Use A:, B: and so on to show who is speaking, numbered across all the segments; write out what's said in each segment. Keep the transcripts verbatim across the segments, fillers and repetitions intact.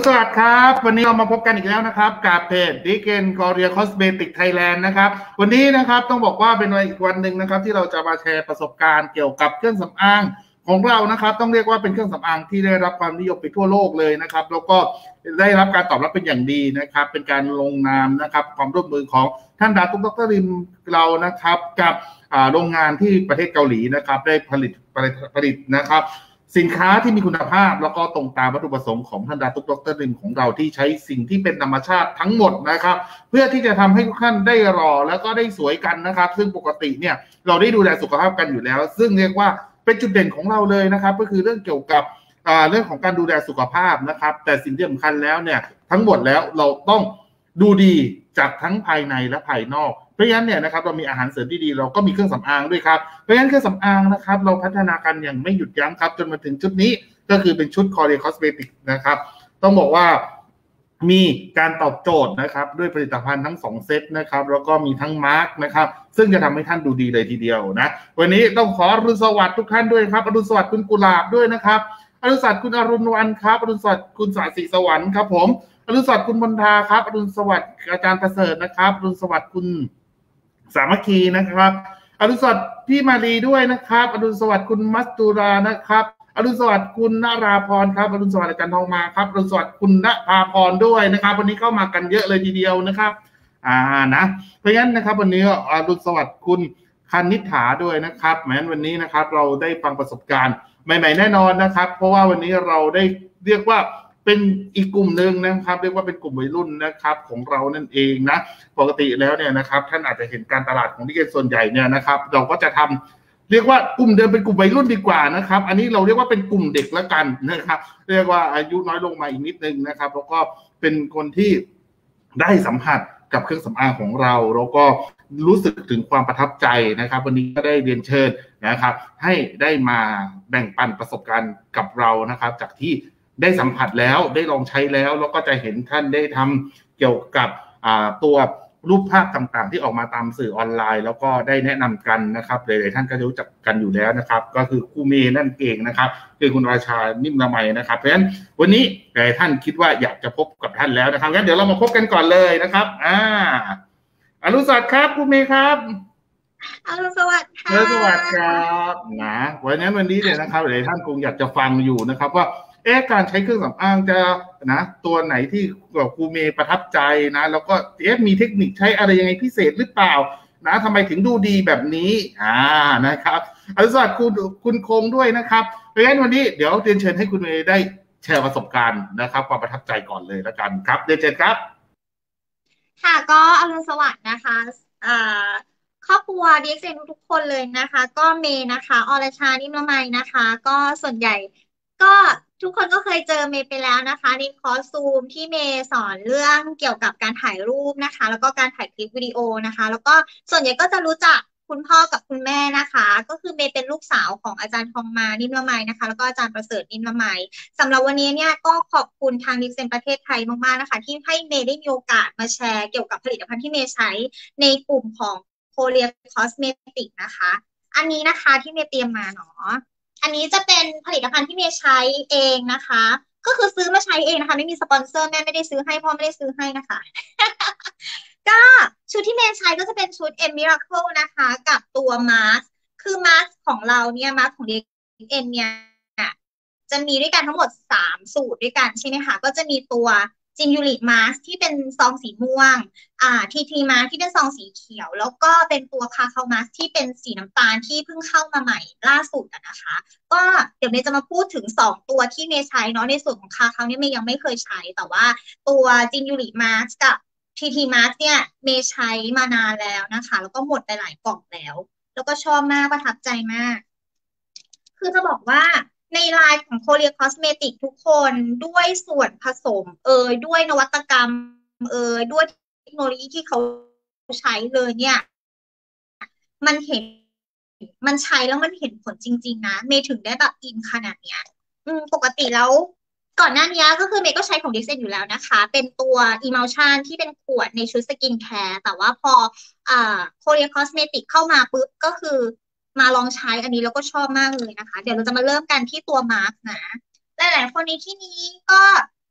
A: สวัสดีครับวันนี้เรามาพบกันอีกแล้วนะครับกับเพจดิเกนกอเรียคอสเมติกไทยแลนด์นะครับวันนี้นะครับต้องบอกว่าเป็นวันอีกวันหนึ่งนะครับที่เราจะมาแชร์ประสบการณ์เกี่ยวกับเครื่องสำอางของเรานะครับต้องเรียกว่าเป็นเครื่องสำอางที่ได้รับความนิยมไปทั่วโลกเลยนะครับแล้วก็ได้รับการตอบรับเป็นอย่างดีนะครับเป็นการลงนามนะครับความร่วมมือของท่านดาตุกดรริมเรานะครับกับโรงงานที่ประเทศเกาหลีนะครับได้ผลิตผลิตนะครับสินค้าที่มีคุณภาพแล้วก็ตรงตามวัตถุประสงค์ของท่านดาตุกดรริมของเราที่ใช้สิ่งที่เป็นธรรมชาติทั้งหมดนะครับเพื่อที่จะทำให้ทุกท่านได้รอแล้วก็ได้สวยกันนะครับซึ่งปกติเนี่ยเราได้ดูแลสุขภาพกันอยู่แล้วซึ่งเรียกว่าเป็นจุดเด่นของเราเลยนะครับก็คือเรื่องเกี่ยวกับเรื่องของการดูแลสุขภาพนะครับแต่สิ่งที่สำคัญแล้วเนี่ยทั้งหมดแล้วเราต้องดูดีจากทั้งภายในและภายนอกเพราะฉะนั้นเนี่ยนะครับเรามีอาหารเสริมที่ดีเราก็มีเครื่องสำอางด้วยครับเพราะฉะนั้นเครื่องสำอางนะครับเราพัฒนากันอย่างไม่หยุดยั้งครับจนมาถึงชุดนี้ก็คือเป็นชุด Korea Cosmetic นะครับต้องบอกว่ามีการตอบโจทย์นะครับด้วยผลิตภัณฑ์ทั้งสองเซตนะครับแล้วก็มีทั้งมาร์กนะครับซึ่งจะทำให้ท่านดูดีเลยทีเดียวนะวันนี้ต้องขออรุณสวัสดิ์ทุกท่านด้วยครับอรุณสวัสดิ์คุณกุหลาบด้วยนะครับอรุณสวัสดิ์คุณอรุณวันครับอรุณสวัสดิ์คุณสาสีสวรรค์ครับผมอรุณสวัสดิ์คุณมนทาครับอรุณสวัสดิ์อาจารย์ประเสริฐนะครับอรุณสวัสดิ์คุณสามัคคีนะครับอรุณสวัสดิ์พี่มาลีด้วยนะครับอรุณสวัสดิ์คุณมัสตูรานะครับอรุณสวัสดิ์คุณนราพรครับอรุณสวัสดิ์อาจารย์ทองมาครับอรุณสวัสดิ์คุณณภาพรด้วยนะครับวันนี้เข้ามากันเยอะเลยทีเดียวนะครับอ่านะเพราะฉะนั้นนะครับวันนี้อรุณสวัสดิ์คุณคณิษฐาด้วยนะครับแม้วันนี้นะครับเราได้ฟังประสบการณ์ใหม่ๆแน่นอนนะครับเพราะว่าวันนี้เราได้เรียกว่าเป็นอีกกลุ่มหนึ่งนะครับเรียกว่าเป็นกลุ่มวัยรุ่นนะครับของเรานั่นเองนะปกติแล้วเนี่ยนะครับท่านอาจจะเห็นการตลาดของดิเกนส่วนใหญ่เนี่ยนะครับเราก็จะทำเรียกว่ากลุ่มเดิมเป็นกลุ่มวัยรุ่นดีกว่านะครับอันนี้เราเรียกว่าเป็นกลุ่มเด็กละกันนะครับเรียกว่าอายุน้อยลงมาอีกนิดนึงนะครับแล้วก็เป็นคนที่ได้สัมผัสกับเครื่องสำอางของเราแล้วก็รู้สึกถึงความประทับใจนะครับวันนี้ก็ได้เรียนเชิญนะครับให้ได้มาแบ่งปันประสบการณ์กับเรานะครับจากที่ได้สัมผัสแล้วได้ลองใช้แล้วแล้วก็จะเห็นท่านได้ทำเกี่ยวกับตัวรูปภาพต่างๆที่ออกมาตามสื่อออนไลน์แล้วก็ได้แนะนำกันนะครับหลายๆท่านก็รู้จักกันอยู่แล้วนะครับก็คือครูเมย์นั่นเองนะครับคือคุณราชานิ่มละไมนะครับเพราะฉะนั้นวันนี้หลายท่านคิดว่าอยากจะพบกับท่านแล้วนะครับงั้นเดี๋ยวเรามาพบกันก่อนเลยนะครับอ่าอรุณสวัสดิ์ครับครูเมย์ครับ
B: อรุณสวัสดิ์ค่ะ
A: สวัสดิ์ครับนะวันนี้วันนี้เนี่ยนะครับหลายท่านคงอยากจะฟังอยู่นะครับว่าเอ๊ะการใช้เครื่องสำอางจะนะตัวไหนที่ครูเมย์ประทับใจนะแล้วก็เอ๊ะมีเทคนิคใช้อะไรยังไงพิเศษหรือเปล่านะทำไมถึงดูดีแบบนี้อ่านะครับอรุณสวัสดิ์คุณคุณคงด้วยนะครับเพราะฉะนั้นวันนี้เดี๋ยวเรียนเชิญให้คุณเมย์ได้แชร์ประสบการณ์นะครับความประทับใจก่อนเลยแล้วกันครับเรียนเชิญครับ
B: ค่ะก็อรุณสวัสดิ์นะคะอ่าครอบครัว ดี เอ็กซ์ เอ็น ทุกคนเลยนะคะก็เมย์นะคะอรชานิ่มละไมนะคะก็ส่วนใหญ่ก็ทุกคนก็เคยเจอเมย์ไปแล้วนะคะในคอร์สซูมที่เมย์สอนเรื่องเกี่ยวกับการถ่ายรูปนะคะแล้วก็การถ่ายคลิปวิดีโอนะคะแล้วก็ส่วนใหญ่ก็จะรู้จักคุณพ่อกับคุณแม่นะคะก็คือเมย์เป็นลูกสาวของอาจารย์ทองมานิ่มละไมนะคะแล้วก็อาจารย์ประเสริฐนิ่มละไมสำหรับวันนี้เนี่ยก็ขอบคุณทางดิเซนประเทศไทยมากๆนะคะที่ให้เมย์ได้มีโอกาสมาแชร์เกี่ยวกับผลิตภัณฑ์ที่เมย์ใช้ในกลุ่มของ Korea Cosmetic นะคะอันนี้นะคะที่เมย์เตรียมมาเนาะอันนี้จะเป็นผลิตภัณฑ์ที่เมย์ใช้เองนะคะก็คือซื้อมาใช้เองนะคะไม่มีสปอนเซอร์แม่ไม่ได้ซื้อให้พ่อไม่ได้ซื้อให้นะคะก็ชุดที่เมย์ใช้ก็จะเป็นชุด M Miracle นะคะกับตัวมาสก์คือมาสก์ของเราเนี่ยมาสก์ของ ดี เอ็น เนี่ยจะมีด้วยกันทั้งหมดสามสูตรด้วยกันใช่ไหมคะก็จะมีตัวจินยูริมาสที่เป็นซองสีม่วงอ่าทีทีมาที่เป็นซองสีเขียวแล้วก็เป็นตัวคาคามาสที่เป็นสีน้ำตาลที่เพิ่งเข้ามาใหม่ล่าสุดนะคะก็เดี๋ยวเมย์จะมาพูดถึงสองตัวที่เมย์ใช้เนาะในส่วนของคาคาเนี่ยเมย์ยังไม่เคยใช้แต่ว่าตัวจินยูริมาสกับทีทีมาสเนี่ยเมย์ใช้มานานแล้วนะคะแล้วก็หมดไปหลายกล่องแล้วแล้วก็ชอบมากประทับใจมากคือจะบอกว่าในไลน์ของ Korea Cosmetic ทุกคนด้วยส่วนผสมเอยด้วยนวัตกรรมเอยด้วยเทคโนโลยีที่เขาใช้เลยเนี่ยมันเห็นมันใช้แล้วมันเห็นผลจริงๆนะเมย์ถึงได้แบบอินขนาดเนี้ยอืมปกติแล้วก่อนหน้านี้ก็คือเมย์ก็ใช้ของดิเซนอยู่แล้วนะคะเป็นตัว Emulsion ที่เป็นขวดในชุดสกินแคร์แต่ว่าพออ่า Korea Cosmetic เข้ามาปุ๊บก็คือมาลองใช้อันนี้แล้วก็ชอบมากเลยนะคะเดี๋ยวเราจะมาเริ่มกันที่ตัวมาร์กนะหลายๆคนในที่นี้ก็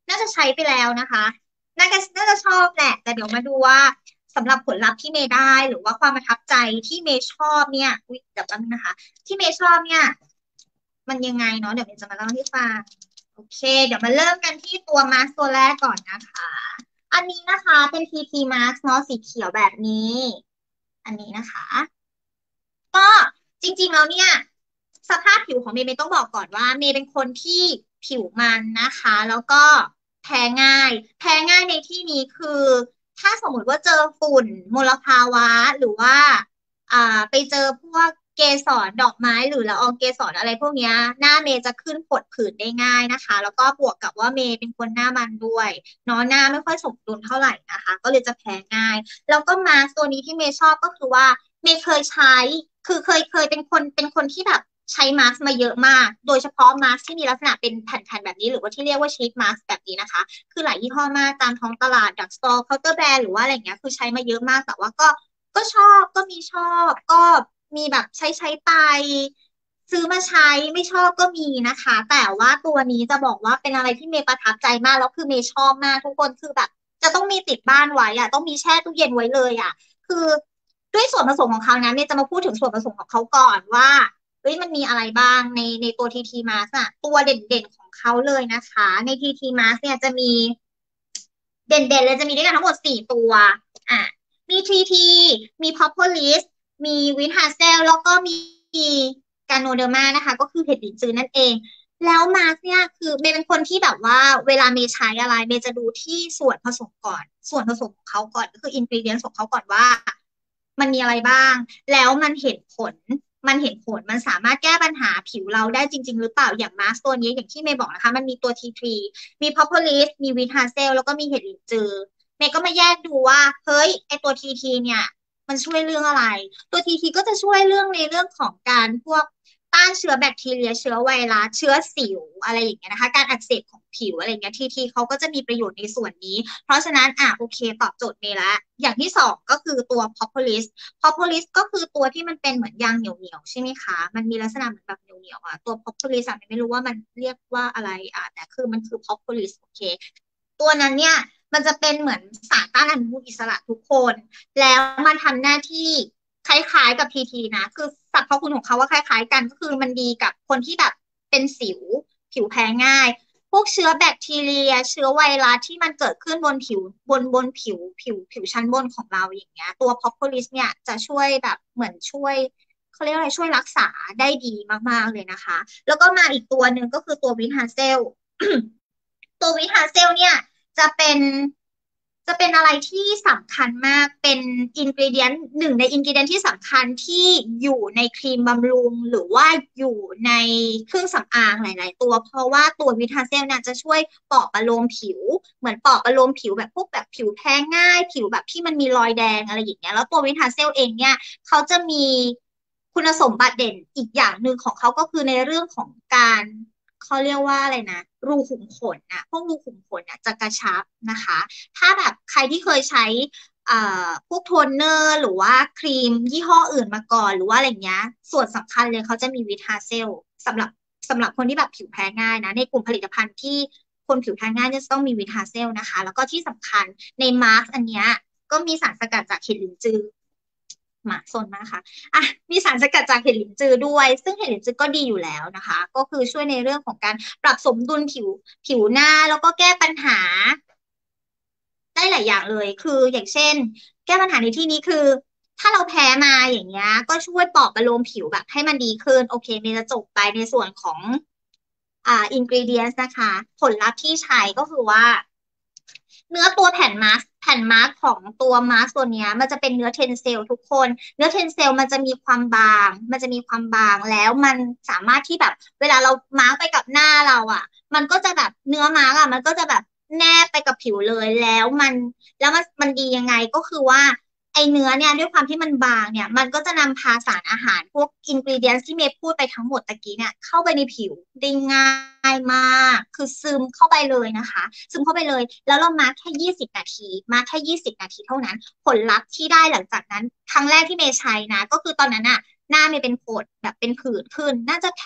B: น่าจะใช้ไปแล้วนะคะน่าจะน่าจะชอบแหละแต่เดี๋ยวมาดูว่าสำหรับผลลัพธ์ที่เมย์ได้หรือว่าความประทับใจที่เมย์ชอบเนี่ยอุ๊ยเดี๋ยวแป๊บนึงนะคะที่เมย์ชอบเนี่ยมันยังไงเนาะเดี๋ยวเมย์จะมาเล่าให้ฟังโอเคเดี๋ยวมาเริ่มกันที่ตัวมาสก์ตัวแรกก่อนนะคะอันนี้นะคะเป็น ที ที Mask เนาะสีเขียวแบบนี้อันนี้นะคะ ก็จริงๆแล้วเนี่ยสภาพผิวของเมย์เมย์ต้องบอกก่อนว่าเมย์เป็นคนที่ผิวมันนะคะแล้วก็แพ้ง่ายแพ้ง่ายในที่นี้คือถ้าสมมติว่าเจอฝุ่นมลภาวะหรือว่าอ่าไปเจอพวกเกสรดอกไม้หรือละอองเกสรอะไรพวกเนี้ยหน้าเมย์จะขึ้นผดผื่นได้ง่ายนะคะแล้วก็บวกกับว่าเมย์เป็นคนหน้ามันด้วยเนาะหน้าไม่ค่อยสมดุลเท่าไหร่นะคะก็เลยจะแพ้ง่ายแล้วก็มาสก์ตัวนี้ที่เมย์ชอบก็คือว่าเมย์เคยใช้ คือเคยเคยเป็นคนเป็นคนที่แบบใช้มาสก์มาเยอะมาก โดยเฉพาะมาสก์ที่มีลักษณะเป็นแผ่นๆแบบนี้หรือว่าที่เรียกว่าชีทมาสก์แบบนี้นะคะ คือหลายยี่ห้อมากตามท้องตลาดดักสตอร์เคาน์เตอร์แบรนด์หรือว่าอะไรเงี้ยคือใช้มาเยอะมากแต่ว่าก็ก็ชอบก็มีชอบก็มีแบบใช้ใช้ไปซื้อมาใช้ไม่ชอบก็มีนะคะแต่ว่าตัวนี้จะบอกว่าเป็นอะไรที่เมย์ประทับใจมากแล้วคือเมย์ชอบมากทุกคนคือแบบจะต้องมีติดบ้านไว้อะต้องมีแช่ตู้เย็นไว้เลยอะ คือด้วยส่วนผสมของเขานะเนี่ยจะมาพูดถึงส่วนผสมของเขาก่อนว่าเฮ้ยมันมีอะไรบ้างในในตัวทีทีมาสอะตัวเด่นๆของเขาเลยนะคะในทีทีมาสเนี่ยจะมีเด่นๆเลยจะมีด้วยกันทั้งหมดสี่ตัวอ่ะมีทีทีมีพอ p พ o ลิสมีวินฮาเซลแล้วก็มีกาโนเดอร์มานะคะก็คือเห็ดหลินจือนั่นเองแล้วมาสเนี่ยคือเมย์เป็นคนที่แบบว่าเวลาเมย์ใช้อะไรเมย์จะดูที่ส่วนผสมก่อนส่วนผสมของเขาก่อนก็คืออินกรีเดียนของเขาก่อนว่า มันมีอะไรบ้าง แล้วมันเห็นผล มันเห็นผล มันสามารถแก้ปัญหาผิวเราได้จริงๆหรือเปล่า อย่างมาสก์ตัวนี้อย่างที่เมย์บอกนะคะ มันมีตัว ที ทรี มี Propolis มี Wheat Hazel แล้วก็มีเห็ดหลินจือเมย์ก็มาแยกดูว่า เฮ้ย ไอตัว ที ที เนี่ย มันช่วยเรื่องอะไร ตัว ที ที ก็จะช่วยเรื่องในเรื่องของการพวกต้านเชื้อแบคทีเรียเชื้อไวรัสเชื้อสิวอะไรอย่างเงี้ยนะคะการอักเสบของผิวอะไรอย่างเงี้ยทีทีเขาก็จะมีประโยชน์ในส่วนนี้ เพราะฉะนั้นอ่ะโอเคตอบโจทย์เมย์ละอย่างที่สองก็คือตัว Propolis Propolis ก็คือตัวที่มันเป็นเหมือนยางเหนียวๆใช่ไหมคะมันมีลักษณะเหมือนแบบเหนียวๆอ่ะตัว Propolis อะไม่รู้ว่ามันเรียกว่าอะไรอ่ะแต่คือมันคือ Propolis โอเคตัวนั้นเนี่ยมันจะเป็นเหมือนสารต้านอนุมูลอิสระทุกคนแล้วมันทำหน้าที่คล้ายๆกับทีทีนะคือสรรพคุณของเขาว่าคล้ายๆกันก็คือมันดีกับคนที่แบบเป็นสิวผิวแพ้ง่าย พวกเชื้อแบคทีเรียเชื้อไวรัสที่มันเกิดขึ้นบนผิวบนบนผิวผิวผิวชั้นบนของเราอย่างเงี้ยตัว Propolis เนี่ยจะช่วยแบบเหมือนช่วยเขาเรียกอะไรช่วยรักษาได้ดีมากๆเลยนะคะแล้วก็มาอีกตัวหนึ่งก็คือตัววินฮาเซล ตัววิฮาเซลเนี่ยจะเป็นจะเป็นอะไรที่สำคัญมากเป็นอินก e เดียนหนึ่งในอินก e เดียนที่สำคัญที่อยู่ในครีมบำรุงหรือว่าอยู่ในเครื่องสำอางหลายๆตัวเพราะว่าตัววิทาเซลเนี่ยจะช่วยปลอบประโลมผิวเหมือนปลอบประโลมผิวแบบพวกแบบผิวแพ้ง่ายผิวแบบที่มันมีรอยแดงอะไรอย่างเงี้ยแล้วตัววิทาเซลเองเนี่ยเขาจะมีคุณสมบัติเด่นอีกอย่างหนึ่งของเขาก็คือในเรื่องของการ เขาเรียกว่าอะไรนะรูขุมขนนะพวกรูขุมขนนะจะกระชับนะคะถ้าแบบใครที่เคยใช้อ่าพวกโทนเนอร์หรือว่าครีมยี่ห้ออื่นมาก่อนหรือว่าอะไรเงี้ยส่วนสำคัญเลยเขาจะมีวิตาเซลสำหรับสำหรับคนที่แบบผิวแพ้ง่ายนะในกลุ่มผลิตภัณฑ์ที่คนผิวแพ้ง่ายเนี่ยจะต้องมีวิตาเซลนะคะแล้วก็ที่สำคัญในมาร์กอันเนี้ยก็มีสารสกัดจากเห็ดลินจือหมาโซนมากค่ะ อ่ะมีสารสกัดจากเห็ดหลินจือด้วยซึ่งเห็ดหลินจือก็ดีอยู่แล้วนะคะก็คือช่วยในเรื่องของการปรับสมดุลผิวผิวหน้าแล้วก็แก้ปัญหาได้หลายอย่างเลยคืออย่างเช่นแก้ปัญหาในที่นี้คือถ้าเราแพ้มาอย่างเงี้ยก็ช่วยปลอบประโลมผิวแบบให้มันดีขึ้นโอเคเมย์จะจบไปในส่วนของอ่าอินกรีเดียนนะคะผลลัพธ์ที่ใช้ก็คือว่า เนื้อตัวแผ่นมาสก์แผ่นมาสก์ของตัวมาสก์ตัวเนี้ยมันจะเป็นเนื้อเทนเซลทุกคนเนื้อเทนเซลมันจะมีความบางมันจะมีความบางแล้วมันสามารถที่แบบเวลาเรามาร์กไปกับหน้าเราอ่ะมันก็จะแบบเนื้อมาร์กอ่ะมันก็จะแบบแนบไปกับผิวเลยแล้วมันแล้วมันมันดียังไงก็คือว่าไอเนื้อเนี่ยด้วยความที่มันบางเนี่ยมันก็จะนำพาสารอาหารพวกอินกรีเดียนที่เมย์พูดไปทั้งหมดตะกี้เนี่ยเข้าไปในผิวได้ง่ายมากคือซึมเข้าไปเลยนะคะ ซึมเข้าไปเลยแล้วเรามาร์คแค่ยี่สิบนาทีมาร์คแค่ยี่สิบนาทีเท่านั้นผลลัพธ์ที่ได้หลังจากนั้นครั้งแรกที่เมย์ใช้นะก็คือตอนนั้นอะหน้าเมย์เป็นผดแบบเป็นผื่นขึ้นน่าจะแพ้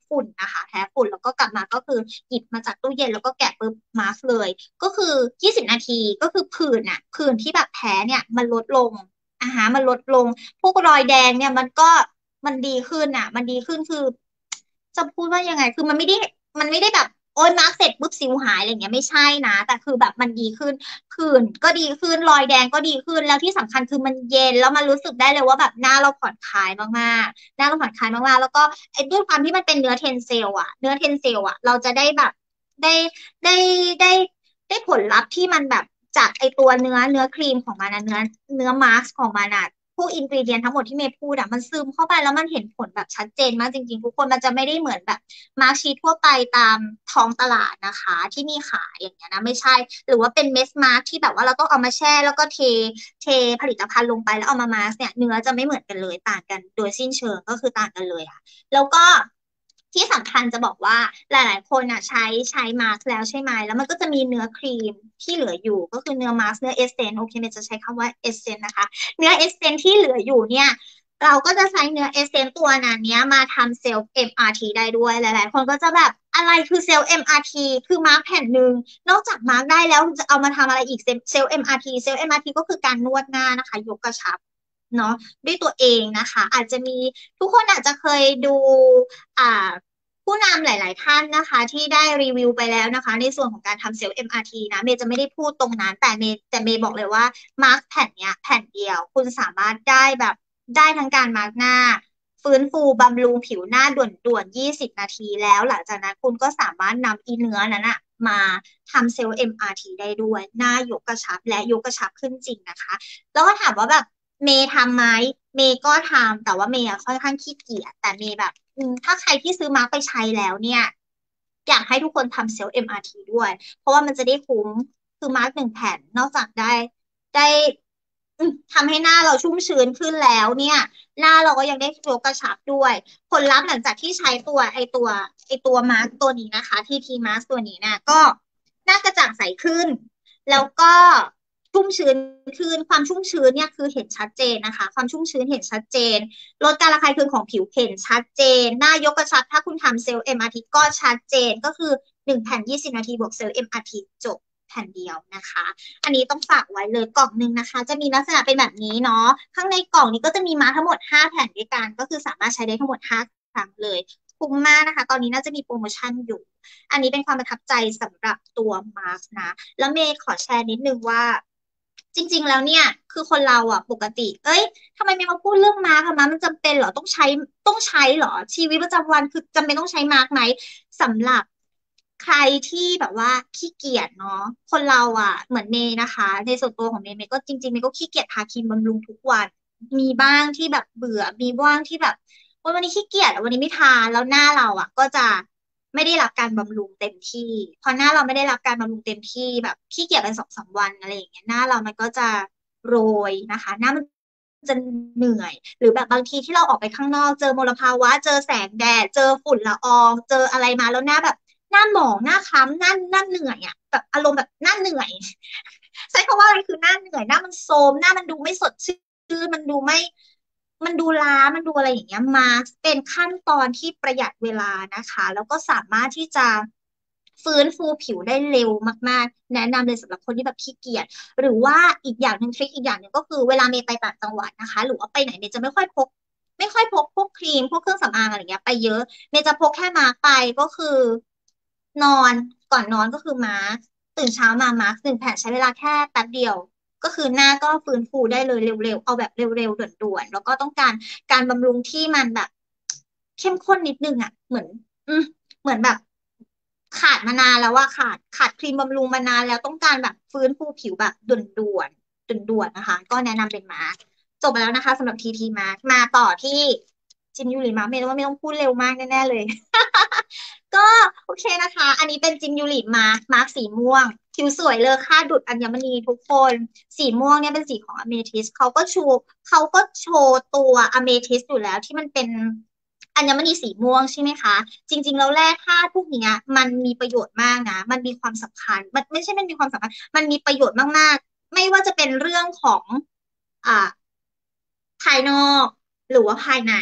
B: ฝุ่นนะคะแพ้ฝุ่นแล้วก็กลับมาก็คือหยิบมาจากตู้เย็นแล้วก็แกะปุ๊บมาสก์เลยก็คือยี่สิบนาทีก็คือผื่นอ่ะผื่นที่แบบแพ้เนี่ยมันลดลงอาหารมันลดลงพวกรอยแดงเนี่ยมันก็มันดีขึ้นอ่ะมันดีขึ้นคือจะพูดว่ายังไงคือมันไม่ได้มันไม่ได้แบบโอ๊ยมาร์กเสร็จปุ๊บสิวหายอะไรเงี้ยไม่ใช่นะแต่คือแบบมันดีขึ้นผื่นก็ดีขึ้นรอยแดงก็ดีขึ้นแล้วที่สำคัญคือมันเย็นแล้วมันรู้สึกได้เลยว่าแบบหน้าเราผ่อนคลายมากๆหน้าเราผ่อนคลายมากๆแล้วก็ไอ้ด้วยความที่มันเป็นเนื้อเทนเซลอะเนื้อเทนเซลอะเราจะได้แบบได้ได้ได้ได้ผลลัพธ์ที่มันแบบจากไอตัวเนื้อเนื้อครีมของมันนะเนื้อเนื้อมาสก์ของมันอะ พวกอินกรีเดียนทั้งหมดที่เมย์พูดอะมันซึมเข้าไปแล้วมันเห็นผลแบบชัดเจนมากจริงๆทุกคนมันจะไม่ได้เหมือนแบบมาร์กชีททั่วไปตามท้องตลาดนะคะที่มีขายอย่างเงี้ยนะไม่ใช่หรือว่าเป็นเมสมาร์กที่แบบว่าเราต้องเอามาแช่แล้วก็เทเทผลิตภัณฑ์ลงไปแล้วเอามามาสเนี่ยเนื้อจะไม่เหมือนกันเลยต่างกันโดยสิ้นเชิงก็คือต่างกันเลยค่ะแล้วก็ที่สำคัญจะบอกว่าหลายๆคนอ่ะใช้ใช้มาสก์แล้วใช่ไหมแล้วมันก็จะมีเนื้อครีมที่เหลืออยู่ก็คือเนื้อมาสก์เนื้อเอสเซนต์โอเคเมย์จะใช้คำว่าเอสเซนต์นะคะ เนื้อเอสเซนที่เหลืออยู่เนี่ยเราก็จะใช้เนื้อเอสเซนตัวนั้นเนี้ยมาทำเซลล์ เอ็ม อาร์ ที ได้ด้วยหลายๆคนก็จะแบบอะไรคือเซลล์ เอ็ม อาร์ ที คือมาร์กแผ่นหนึ่งนอกจากมาร์กได้แล้วจะเอามาทำอะไรอีกเซลล์ เอ็ม อาร์ ที เซลล์ เอ็ม อาร์ ที ก็คือการนวดหน้านะคะยกกระชับเนาะด้วยตัวเองนะคะอาจจะมีทุกคนอาจจะเคยดูอ่าผู้นำหลายๆท่านนะคะที่ได้รีวิวไปแล้วนะคะในส่วนของการทำเซลล์ เอ็ม อาร์ ที นะเมย์จะไม่ได้พูดตรงนั้นแต่เมย์แต่เมย์บอกเลยว่า มาร์กแผ่นเนี้ยแผ่นเดียวคุณสามารถได้แบบได้ทั้งการมาร์กหน้าฟื้นฟูบำรุงผิวหน้าด่วนๆยี่สิบนาทีแล้วหลังจากนั้นคุณก็สามารถนำอีเนื้อนั้นอะมาทำเซลล์ เอ็ม อาร์ ที ได้ด้วยหน้ายกกระชับและยกกระชับขึ้นจริงนะคะแล้วก็ถามว่าแบบเมย์ทำไหมเมย์ก็ทำแต่ว่าเมย์อะค่อนข้างขี้เกียจแต่เมย์แบบอืมถ้าใครที่ซื้อมาร์กไปใช้แล้วเนี่ยอยากให้ทุกคนทำเซลล์ เอ็ม อาร์ ที ด้วยเพราะว่ามันจะได้คุ้มคือมาร์กหนึ่งแผ่นนอกจากได้ ได้อืมทำให้หน้าเราชุ่มชื้นขึ้นแล้วเนี่ยหน้าเราก็ยังได้ยกกระชับด้วยผลลัพธ์หลังจากที่ใช้ตัวไอตัวไอตัวมาร์กตัวนี้นะคะทีทีมาร์กตัวนี้นะก็หน้ากระจ่างใสขึ้นแล้วก็ชุ่มชื้นขึ้นความชุ่มชื้นเนี่ยคือเห็นชัดเจนนะคะความชุ่มชื้นเห็นชัดเจนลดการระคายเคืองของผิวเห็นชัดเจนหน้ายกกระชับถ้าคุณทำเซลล์ เอ็ม อาร์ ที ก็ชัดเจนก็คือหนึ่งแผ่นยี่สิบนาทีบวกเซลล์ เอ็ม อาร์ ที จบแผ่นเดียวนะคะ อันนี้ต้องฝากไว้เลยกล่องหนึ่งนะคะจะมีลักษณะเป็นแบบนี้เนาะข้างในกล่องนี้ก็จะมีมาทั้งหมดห้าแผ่นด้วยกันก็คือสามารถใช้ได้ทั้งหมดห้าครั้งเลยคุ้มมากนะคะตอนนี้น่าจะมีโปรโมชั่นอยู่อันนี้เป็นความประทับใจสำหรับตัวมาสนะแล้วเมย์ขอแชร์นิดนึงว่าจริงๆแล้วเนี่ยคือคนเราอ่ะปกติเอ้ยทำไมเมย์มาพูดเรื่องมาร์กอะมามันจำเป็นเหรอต้องใช้ต้องใช้เหรอชีวิตประจำวันคือจำเป็นต้องใช้มาร์กไหม สำหรับใครที่แบบว่าขี้เกียจเนาะคนเราอ่ะเหมือนเมย์นะคะในส่วนตัวของเมย์เมย์ก็จริงๆเมย์ก็ขี้เกียจทาครีมบำรุงทุกวันมีบ้างที่แบบเบื่อมีบ้างที่แบบโอ๊ยวันนี้ขี้เกียจอะวันนี้ไม่ทาแล้วหน้าเราอ่ะก็จะไม่ได้รับการบำรุงเต็มที่พอหน้าเราไม่ได้รับการบำรุงเต็มที่แบบขี้เกียจไปสองสามวันอะไรอย่างเงี้ยหน้าเรามันก็จะโรยนะคะหน้ามันจะเหนื่อยหรือแบบบางทีที่เราออกไปข้างนอกเจอมลภาวะเจอแสงแดดเจอฝุ่นละอองเจออะไรมาแล้วหน้าแบบ หน้าหมองหน้าค้ำหน้าหน้าเหนื่อยอ่ะแบบอารมณ์แบบหน้าเหนื่อยใช้คำว่าอะไรคือหน้าเหนื่อยหน้ามันโทรมหน้ามันดูไม่สดชื่นมันดูไม่มันดูล้ามันดูอะไรอย่างเงี้ยมาเป็นขั้นตอนที่ประหยัดเวลานะคะแล้วก็สามารถที่จะฟื้นฟูผิวได้เร็วมากๆแนะนำเลยสำหรับคนที่แบบขี้เกียจหรือว่าอีกอย่างหนึ่งทริคอีกอย่างหนึ่งก็คือเวลาเมย์ไปต่างจังหวัดนะคะหรือว่าไปไหนเมย์จะไม่ค่อยพกไม่ค่อยพกพวกครีมพวกเครื่องสำอางอะไรเงี้ยไปเยอะ เมย์จะพกแค่มาร์กไปก็คือนอนก่อนนอนก็คือมาร์กตื่นเช้ามามาร์กหนึ่งแผ่นใช้เวลาแค่แป๊บเดียวก็คือหน้าก็ฟื้นฟูได้เลยเร็วๆเอาแบบเร็วๆด่วนๆแล้วก็ต้องการการบำรุงที่มันแบบเข้มข้นนิดนึงอ่ะเหมือนอืมเหมือนแบบขาดมานานแล้วว่าขาดขาดครีมบำรุงมานานแล้วต้องการแบบฟื้นฟูผิวแบบด่วนๆด่วนๆนะคะก็แนะนำเป็นมาร์กจบไปแล้วนะคะสำหรับทีทีมาร์กมาต่อที่จินยูหรือมาร์กเมย์ว่าไม่ต้องพูดเร็วมากแน่ๆเลย ก็โอเคนะคะ อันนี้เป็นจินยูริมาร์คมาร์คสีม่วงผิวสวยเลยค่าดุจอัญมณีทุกคนสีม่วงเนี่ยเป็นสีของอเมทิสเขาก็ชูเขาก็โชว์ตัวอเมทิสอยู่แล้วที่มันเป็นอัญมณีสีม่วงใช่ไหมคะจริงๆแล้วแร่ธาตุพวกเนี้ยมันมีประโยชน์มากนะมันมีความสำคัญมันไม่ใช่มันมีความสำคัญมันมีประโยชน์มากๆไม่ว่าจะเป็นเรื่องของอ่าภายนอกหรือว่าภายใน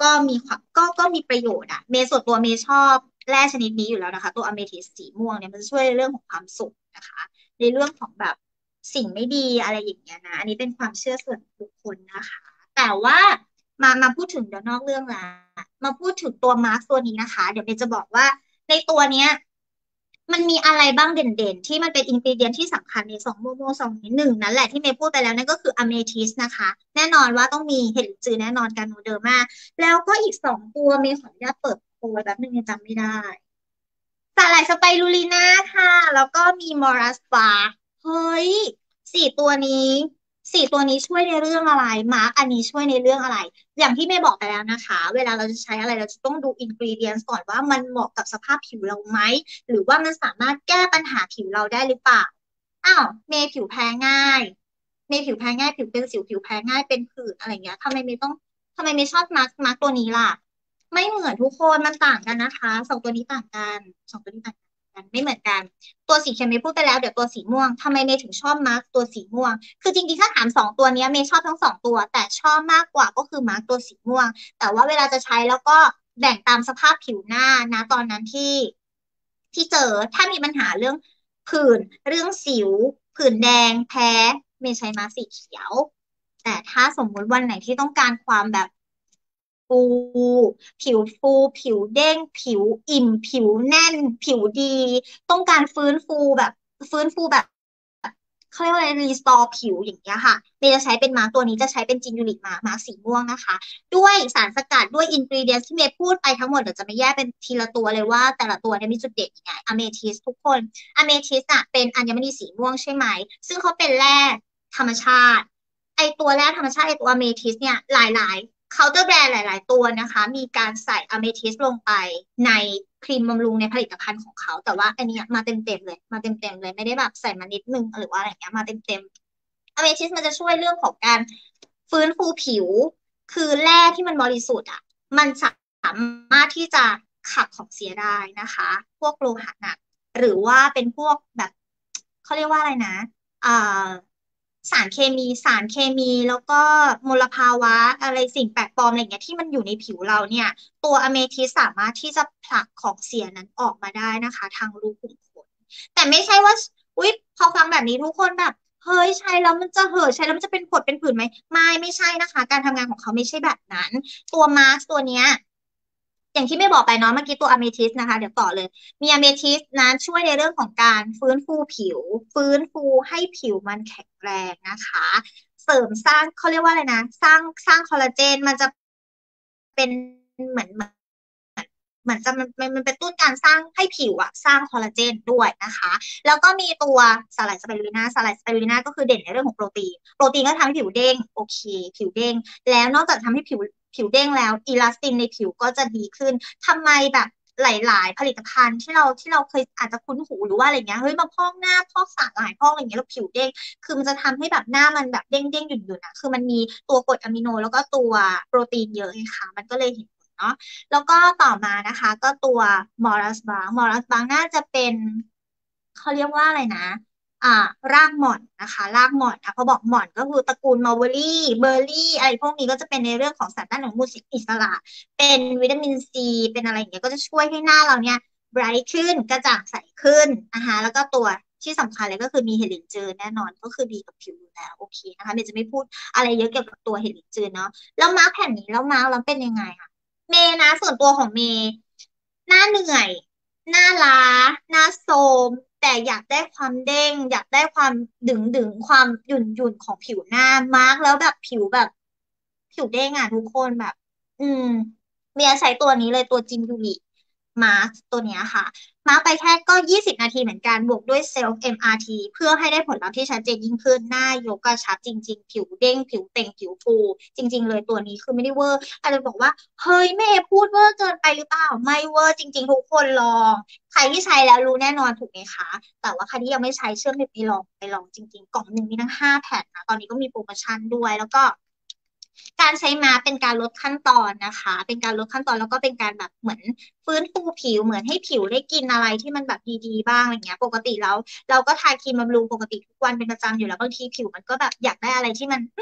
B: ก็มีความก็ก็มีประโยชน์อะเมย์ส่วนตัวเมย์ชอบแร่ชนิดนี้อยู่แล้วนะคะตัวอะเมทิสสีม่วงเนี่ยมันจะช่วยในเรื่องของความสุขนะคะในเรื่องของแบบสิ่งไม่ดีอะไรอย่างเงี้ยนะอันนี้เป็นความเชื่อส่วนบุคคลนะคะแต่ว่ามามาพูดถึงเดี๋ยวนอกเรื่องละมาพูดถึงตัวมาร์คตัวนี้นะคะเดี๋ยวเมย์จะบอกว่าในตัวเนี้ยมันมีอะไรบ้างเด่นๆที่มันเป็นอินกรีเดียนที่สำคัญในสองโมโมสองนี้หนึ่งนั่นแหละที่เมย์พูดไปแล้วนั่นก็คืออะเมทิสนะคะแน่นอนว่าต้องมีเห็ดลินจือแน่นอนกันโนเดอร์มาแล้วก็อีกสองตัวเมย์ขออนุญาตเปิดโพยแบบนึงยังจำไม่ได้ สาหร่ายสไปรูลีน่าค่ะแล้วก็มีมอรัสบาร์เฮ้ยสี่ตัวนี้สี่ตัวนี้ช่วยในเรื่องอะไรมาร์กอันนี้ช่วยในเรื่องอะไรอย่างที่เมย์บอกไปแล้วนะคะเวลาเราจะใช้อะไรเราจะต้องดูอินกรีเดียนก่อนว่ามันเหมาะกับสภาพผิวเราไหมหรือว่ามันสามารถแก้ปัญหาผิวเราได้หรือเปล่าอ้าวเมย์ผิวแพ้ง่ายเมย์ผิวแพ้ง่ายผิวเป็นสิวผิวแพ้ง่ายเป็นผื่นอะไรเงี้ยทำไมเมย์ต้องทำไมเมย์ชอบมาร์กมาร์กตัวนี้ล่ะ ไม่เหมือนทุกคนมันต่างกันนะคะสองตัวนี้ต่างกันสองตัวนี้ต่างกันไม่เหมือนกันตัวสีเขียวเมย์พูดไปแล้วเดี๋ยวตัวสีม่วงทำไมเมย์ถึงชอบมาร์กตัวสีม่วงคือจริงๆถ้าถามสองตัวเนี้ยเมย์ชอบทั้งสองตัวแต่ชอบมากกว่าก็คือมาร์กตัวสีม่วงแต่ว่าเวลาจะใช้แล้วก็แบ่งตามสภาพผิวหน้านะตอนนั้นที่ที่เจอถ้ามีปัญหาเรื่องผื่นเรื่องสิวผื่นแดงแพ้เมย์ใช้มาร์กสีเขียว แต่ถ้าสมมุติวันไหนที่ต้องการความแบบฟูผิวฟูผิวเด้งผิวอิ่มผิวแน่นผิวดีต้องการฟื้นฟูแบบฟื้นฟูแบบเขาเรียกว่าอะไรรีสตอร์ผิวอย่างเงี้ยค่ะเมย์จะใช้เป็นมาร์กตัวนี้จะใช้เป็นจินยูริกมามาร์กสีม่วงนะคะด้วยสารสกัดด้วยอินกรีเดียนที่เมย์พูดไปทั้งหมดเดี๋ยวจะไม่แยกเป็นทีละตัวเลยว่าแต่ละตัวเนี่ยมีจุดเด่นยังไงอะเมทิสทุกคนอะเมทิสอะเป็นอัญมณีสีม่วงใช่ไหมซึ่งเขาเป็นแร่ธรรมชาติ ไอตัวแร่ธรรมชาติไอตัวอะเมทิสเนี่ยหลายๆเคาน์เตอร์แบรนด์หลายๆตัวนะคะมีการใส่อะเมทิสลงไปในครีมบำรุงในผลิตภัณฑ์ของเขาแต่ว่าอันนี้มาเต็มๆเลยมาเต็มๆเลยไม่ได้แบบใส่มานิดนึงหรือว่าอะไรเงี้ยมาเต็มๆอะเมทิสมันจะช่วยเรื่องของการฟื้นฟูผิวคือแร่ที่มันบริสุทธิ์อ่ะมันสามารถที่จะขับของเสียได้นะคะพวกโลหะหนักหรือว่าเป็นพวกแบบเขาเรียกว่าอะไรนะ อ่าสารเคมีสารเคมีแล้วก็มลภาวะอะไรสิ่งแปลกปลอมอะไรเงี้ยที่มันอยู่ในผิวเราเนี่ยตัวอะเมทิสสามารถที่จะผลักของเสียนั้นออกมาได้นะคะทางรูขุมขนแต่ไม่ใช่ว่าอุ๊ยพอฟังแบบนี้ทุกคนแบบเฮ้ยใช้แล้วมันจะเห่อะใช้แล้วมันจะเป็นผดเป็นผื่นไหมไม่ไม่ใช่นะคะการทำงานของเขาไม่ใช่แบบนั้นตัวมาสก์ตัวเนี้ย อย่างที่ไม่บอกไปเนาะเมื่อกี้ตัวอะเมทิสนะคะเดี๋ยวต่อเลยมีอะเมทิสนะช่วยในเรื่องของการฟื้นฟูผิวฟื้นฟูให้ผิวมันแข็งแรงนะคะเสริมสร้างเขาเรียกว่าอะไรนะสร้างสร้างคอลลาเจนมันจะเป็นเหมือนเหมือนจะมันมันมันเป็นตุ้นการสร้างให้ผิวอะสร้างคอลลาเจนด้วยนะคะแล้วก็มีตัวสาหร่ายสไปรูลิน่าสาหร่ายสไปรูลิน่าก็คือเด่นในเรื่องของโปรตีนโปรตีนก็ทำให้ผิวเด้งโอเคผิวเด้งแล้วนอกจากทำให้ผิวผิวเด้งแล้วอีลาสตินในผิวก็จะดีขึ้นทำไมแบบหลายๆผลิตภัณฑ์ที่เราที่เราเคยอาจจะคุ้นหูหรือว่าอะไรเงี้ยเฮ้ยมาพอกหน้าพอกสาหร่ายพอกอะไรเงี้ยแล้วผิวเด้งคือมันจะทำให้แบบหน้ามันแบบเด้งเด้งหยุ่นหยุ่นอะคือมันมีตัวกรดอะมิโนแล้วก็ตัวโปรตีนเยอะไงคะมันก็เลยเห็นผลเนาะ แล้วก็ต่อมานะคะก็ตัวมอรัสบางมอรัสบางน่าจะเป็นเขาเรียกว่าอะไรนะอ่ารากหม่อนนะคะรากหม่อนอ่ะพอบอกหม่อนก็คือตระกูลมัลเบอรี่เบอร์รี่อะไรพวกนี้ก็จะเป็นในเรื่องของสารต้านอนุมูลอิสระเป็นวิตามินซีเป็นอะไรอย่างเงี้ยก็จะช่วยให้หน้าเราเนี่ยไบรท์ขึ้นกระจ่างใสขึ้นนะคะแล้วก็ตัวที่สำคัญเลยก็คือมีเฮลินเจอแน่นอนก็คือดีกับผิวอยู่แล้วโอเคนะคะเมย์จะไม่พูดอะไรเยอะเกี่ยวกับตัวเฮลินเจอเนาะแล้วมาร์กแผ่นนี้แล้วมาร์กแล้วเป็นยังไงอะ เมย์นะส่วนตัวของเมย์หน้าเหนื่อยหน้าล้าหน้าโทรมแต่อยากได้ความเด้งอยากได้ความดึงดึงความหยุ่นหยุ่นของผิวหน้ามาร์กแล้วแบบผิวแบบผิวเด้งอ่ะทุกคนแบบอืมเมียใช้ตัวนี้เลยตัวจินยูริมาร์กตัวเนี้ยค่ะมาร์กไปแค่ก็ยี่สิบนาทีเหมือนกันบวกด้วยเซลฟ์ เอ็ม อาร์ ที เพื่อให้ได้ผลลัพธ์ที่ชัดเจนยิ่งขึ้นหน้ายกกระชับจริงๆผิวเด้งผิวเต่งผิวฟูจริงๆเลยตัวนี้คือไม่ได้เวอร์ อาจจะบอกว่าเฮ้ยแม่พูดเวอร์เกินไปหรือเปล่าไม่เวอร์จริงๆทุกคนลองใครที่ใช้แล้วรู้แน่นอนถูกไหมคะแต่ว่าใครที่ยังไม่ใช้เชื่อไม่ไปลองไปลองจริงๆกล่องหนึ่งมีทั้งห้าแผ่นนะตอนนี้ก็มีโปรโมชั่นด้วยแล้วก็การใช้มาเป็นการลดขั้นตอนนะคะเป็นการลดขั้นตอนแล้วก็เป็นการแบบเหมือนฟื้นฟูผิวเหมือนให้ผิวได้กินอะไรที่มันแบบดีๆบ้างอะไรเงี้ยปกติแล้วเราก็ทาครีมบำรุงปกติทุกวันเป็นประจำอยู่แล้วบางทีผิวมันก็แบบอยากได้อะไรที่มัน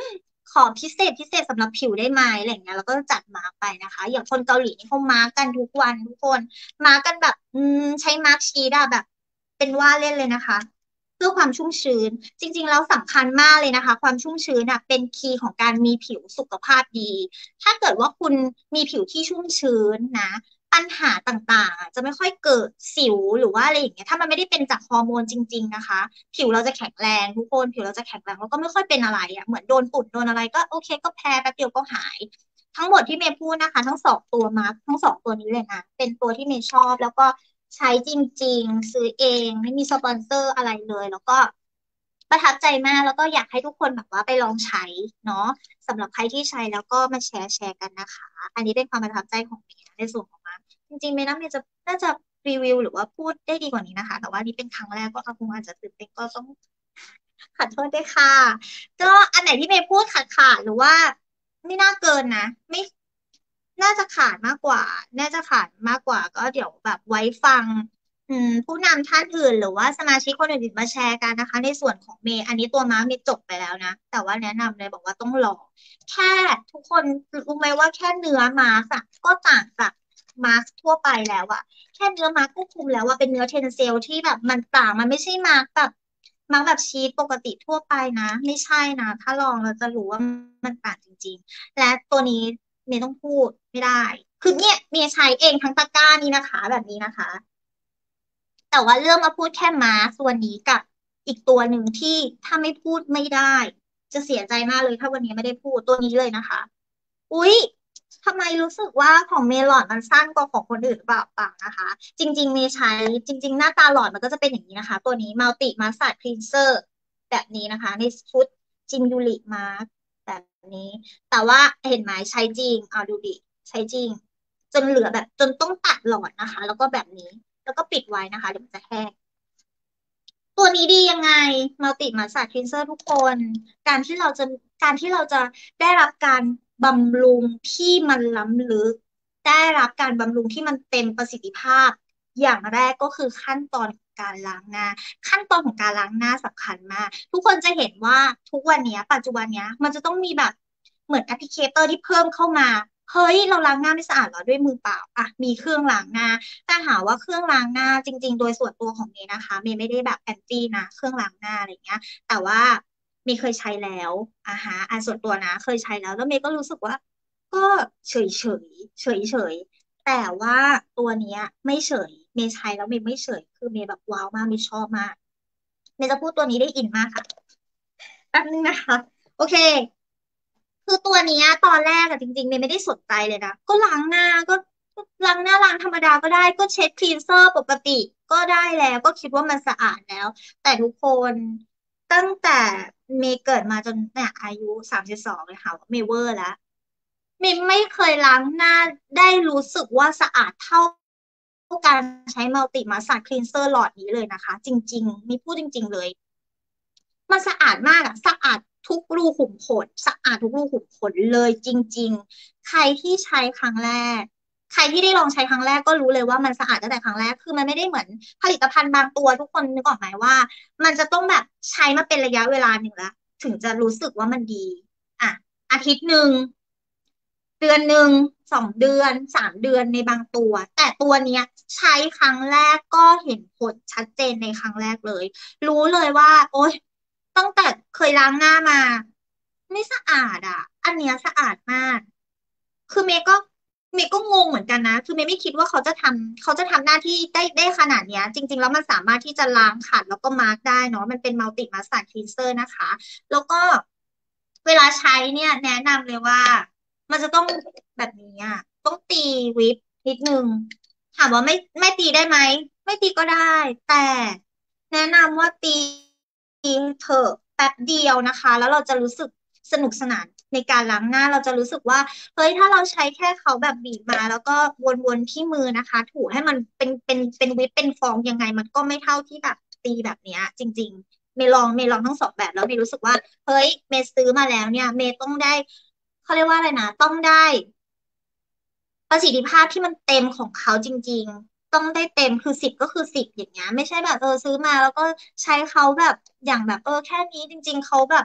B: ขอพิเศษพิเศษสำหรับผิวได้ไหมอะไรอย่างเงี้ยแล้วก็จัดมาร์กไปนะคะอย่างคนเกาหลีนี่เขามาร์กกันทุกวันทุกคนมาร์กกันแบบอืมใช้มาร์กชีทอะแบบเป็นว่าเล่นเลยนะคะเพื่อความชุ่มชื้นจริงๆแล้วสำคัญมากเลยนะคะความชุ่มชื้นอะเป็นคีย์ของการมีผิวสุขภาพดี ถ้าเกิดว่าคุณมีผิวที่ชุ่มชื้นนะปัญหาต่างๆอ่ะจะไม่ค่อยเกิดสิวหรือว่าอะไรอย่างเงี้ยถ้ามันไม่ได้เป็นจากฮอร์โมนจริงๆนะคะผิวเราจะแข็งแรงทุกคนผิวเราจะแข็งแรงแล้วก็ไม่ค่อยเป็นอะไรอ่ะเหมือนโดนฝุ่นโดนอะไรก็โอเคก็แพ้แป๊บเดียวก็หายทั้งหมดที่เมย์พูดนะคะทั้งสองตัวมาร์คทั้งสองตัวนี้เลยนะเป็นตัวที่เมย์ชอบแล้วก็ใช้จริงๆซื้อเองไม่มีสปอนเซอร์อะไรเลยแล้วก็ประทับใจมากแล้วก็อยากให้ทุกคนแบบว่าไปลองใช้เนาะ สำหรับใครที่ใช้แล้วก็มาแชร์แชร์กันนะคะ อันนี้เป็นความประทับใจของเมย์นะในส่วนของมาร์คจริงๆเมย์น่าเมย์จะน่าจะรีวิวหรือว่าพูดได้ดีกว่านี้นะคะ แต่ว่านี่เป็นครั้งแรกก็คงอาจจะตื่นเต้นก็ต้องขอโทษด้วยค่ะ ก็อันไหนที่เมย์พูดขาดขาดหรือว่าไม่น่าเกินนะไม่น่าจะขาดมากกว่าน่าจะขาดมากกว่าก็เดี๋ยวแบบไว้ฟังอืมผู้นำท่านอื่นหรือว่าสมาชิกคนอื่นๆมาแชร์กันนะคะในส่วนของเมย์อันนี้ตัวม้าเมย์จบไปแล้วนะแต่ว่าแนะนำเลยบอกว่าต้องลอง แค่ทุกคนรู้ไหมว่าแค่เนื้อมาสก์อะก็ต่างจากมาสก์ทั่วไปแล้วอะแค่เนื้อมาสก์ก็คุมแล้วว่าเป็นเนื้อเทนเซลที่แบบมันต่างมันไม่ใช่มาสก์แบบมาสก์แบบชีสปกติทั่วไปนะไม่ใช่นะถ้าลองเราจะรู้ว่ามันต่างจริงๆและตัวนี้เมย์ต้องพูดไม่ได้คือเนี่ยเมย์ใช้เองทั้งตะกร้านี้นะคะแบบนี้นะคะ แต่ว่าเรื่องมาพูดแค่ม้าส่วนนี้กับอีกตัวหนึ่งที่ถ้าไม่พูดไม่ได้จะเสียใจมากเลยถ้าวันนี้ไม่ได้พูดตัวนี้เลยนะคะอุ๊ยทำไมรู้สึกว่าของเมลอดมันสั้นกว่าของคนอื่นหรือเปล่าเปล่านะคะจริงๆเมย์ใช้จริงๆหน้าตาหลอดมันก็จะเป็นอย่างนี้นะคะตัวนี้มัลติมาส c า e ค l นเซอร์แบบนี้นะคะในชุดจินยูริมาร์แบบนี้แต่ว่าเห็นไหมใช้จริงเอาดูดิใช้จริงจนเหลือแบบจนต้องตัดหลอดนะคะแล้วก็แบบนี้ แล้วก็ปิดไว้นะคะเดี๋ยวมันจะแห้งตัวนี้ดียังไงมัลติมาส c า e ค l นเซอร์ทุกคนการที่เราจะการที่เราจะได้รับการบำรุงที่มันล้ำลึกได้รับการบำรุงที่มันเต็มประสิทธิภาพอย่างแรกก็คือขั้นตอนของการล้างหน้าขั้นตอนของการล้างหน้าสำคัญมากทุกคนจะเห็นว่าทุกวันเนี้ยปัจจุบันเนี้ยมันจะต้องมีแบบเหมือนแอปพลิเคเตอร์ที่เพิ่มเข้ามาเฮ้ยเราล้างหน้าไม่สะอาดเหรอด้วยมือเปล่าอ่ะมีเครื่องล้างหน้า แต่หาว่าเครื่องล้างหน้าจริงๆโดยส่วนตัวของเมย์นะคะเมย์ไม่ได้แบบแอนตี้นะเครื่องล้างหน้าอะไรเงี้ยแต่ว่าเมย์เคยใช้แล้วอ่าฮะอ่ะส่วนตัวนะเคยใช้แล้วแล้วเมย์ก็รู้สึกว่าก็เฉยเฉยเฉยเฉยๆแต่ว่าตัวเนี้ยไม่เฉยเมย์ใช้แล้วเมย์ไม่เฉยคือเมย์แบบว้าวมากเมย์ชอบมากเมย์จะพูดตัวนี้ได้อินมากค่ะแป๊บนึงนะคะโอเค คือตัวเนี้ยตอนแรกอะจริงๆเมย์ไม่ได้สนใจเลยนะก็ล้างหน้าก็ก็ล้างหน้าล้างธรรมดาก็ได้ก็เช็ดคลีนเซอร์ปกติก็ได้แล้วก็คิดว่ามันสะอาดแล้วแต่ทุกคนตั้งแต่เมย์เกิดมาจนเนี่ยอายุสามสิบสองเลยค่ะว่าเมย์เวอร์แล้วเมย์ไม่เคยล้างหน้าได้รู้สึกว่าสะอาดเท่าการใช้มัลติมาส c า e คลีนเซอร์หลอดนี้เลยนะคะจริงๆมีพูดจริงๆเลย มันสะอาดมากอะสะอาดทุกรูขุมขนสะอาดทุกรูขุมขนเลยจริงๆใครที่ใช้ครั้งแรกใครที่ได้ลองใช้ครั้งแรกก็รู้เลยว่ามันสะอาดตั้งแต่ครั้งแรกคือมันไม่ได้เหมือนผลิตภัณฑ์บางตัวทุกคนนึกออกไหมว่ามันจะต้องแบบใช้มาเป็นระยะเวลาหนึ่งแล้วถึงจะรู้สึกว่ามันดีอ่ะอาทิตย์หนึ่งเดือนหนึ่งสองเดือนสามเดือนในบางตัวแต่ตัวเนี้ยใช้ครั้งแรกก็เห็นผลชัดเจนในครั้งแรกเลยรู้เลยว่าโอ๊ย ตั้งแต่เคยล้างหน้ามาไม่สะอาดอ่ะอันเนี้ยสะอาดมากคือเมย์ก็เมย์ก็งงเหมือนกันนะคือเมย์ไม่คิดว่าเขาจะทำเขาจะทำหน้าที่ได้ได้ขนาดเนี้ยจริงๆแล้วมันสามารถที่จะล้างขัดแล้วก็มาร์กได้เนาะมันเป็นมัลติมาสก์คลีนเซอร์นะคะแล้วก็เวลาใช้เนี่ยแนะนำเลยว่ามันจะต้องแบบนี้อ่ะต้องตีวิปนิดนึงถามว่าไม่ไม่ตีได้ไหมไม่ตีก็ได้แต่แนะนำว่าตี เถอะแป๊บเดียวนะคะแล้วเราจะรู้สึกสนุกสนานในการล้างหน้าเราจะรู้สึกว่าเฮ้ยถ้าเราใช้แค่เขาแบบบีบมาแล้วก็วนๆที่มือนะคะถูให้มันเป็นเป็นเป็นวิปเป็นฟองยังไงมันก็ไม่เท่าที่แบบตีแบบเนี้ยจริงๆเมย์ลองเมย์ลองทั้งสองแบบแล้วเมย์รู้สึกว่าเฮ้ยเมย์ซื้อมาแล้วเนี่ยเมย์ต้องได้เขาเรียกว่าอะไรนะต้องได้ ประสิทธิภาพที่มันเต็มของเขาจริงๆต้องได้เต็มคือสิบก็คือสิบอย่างเงี้ยไม่ใช่แบบเออซื้อมาแล้วก็ใช้เขาแบบอย่างแบบเออแค่นี้จริงๆเขาแบบคุ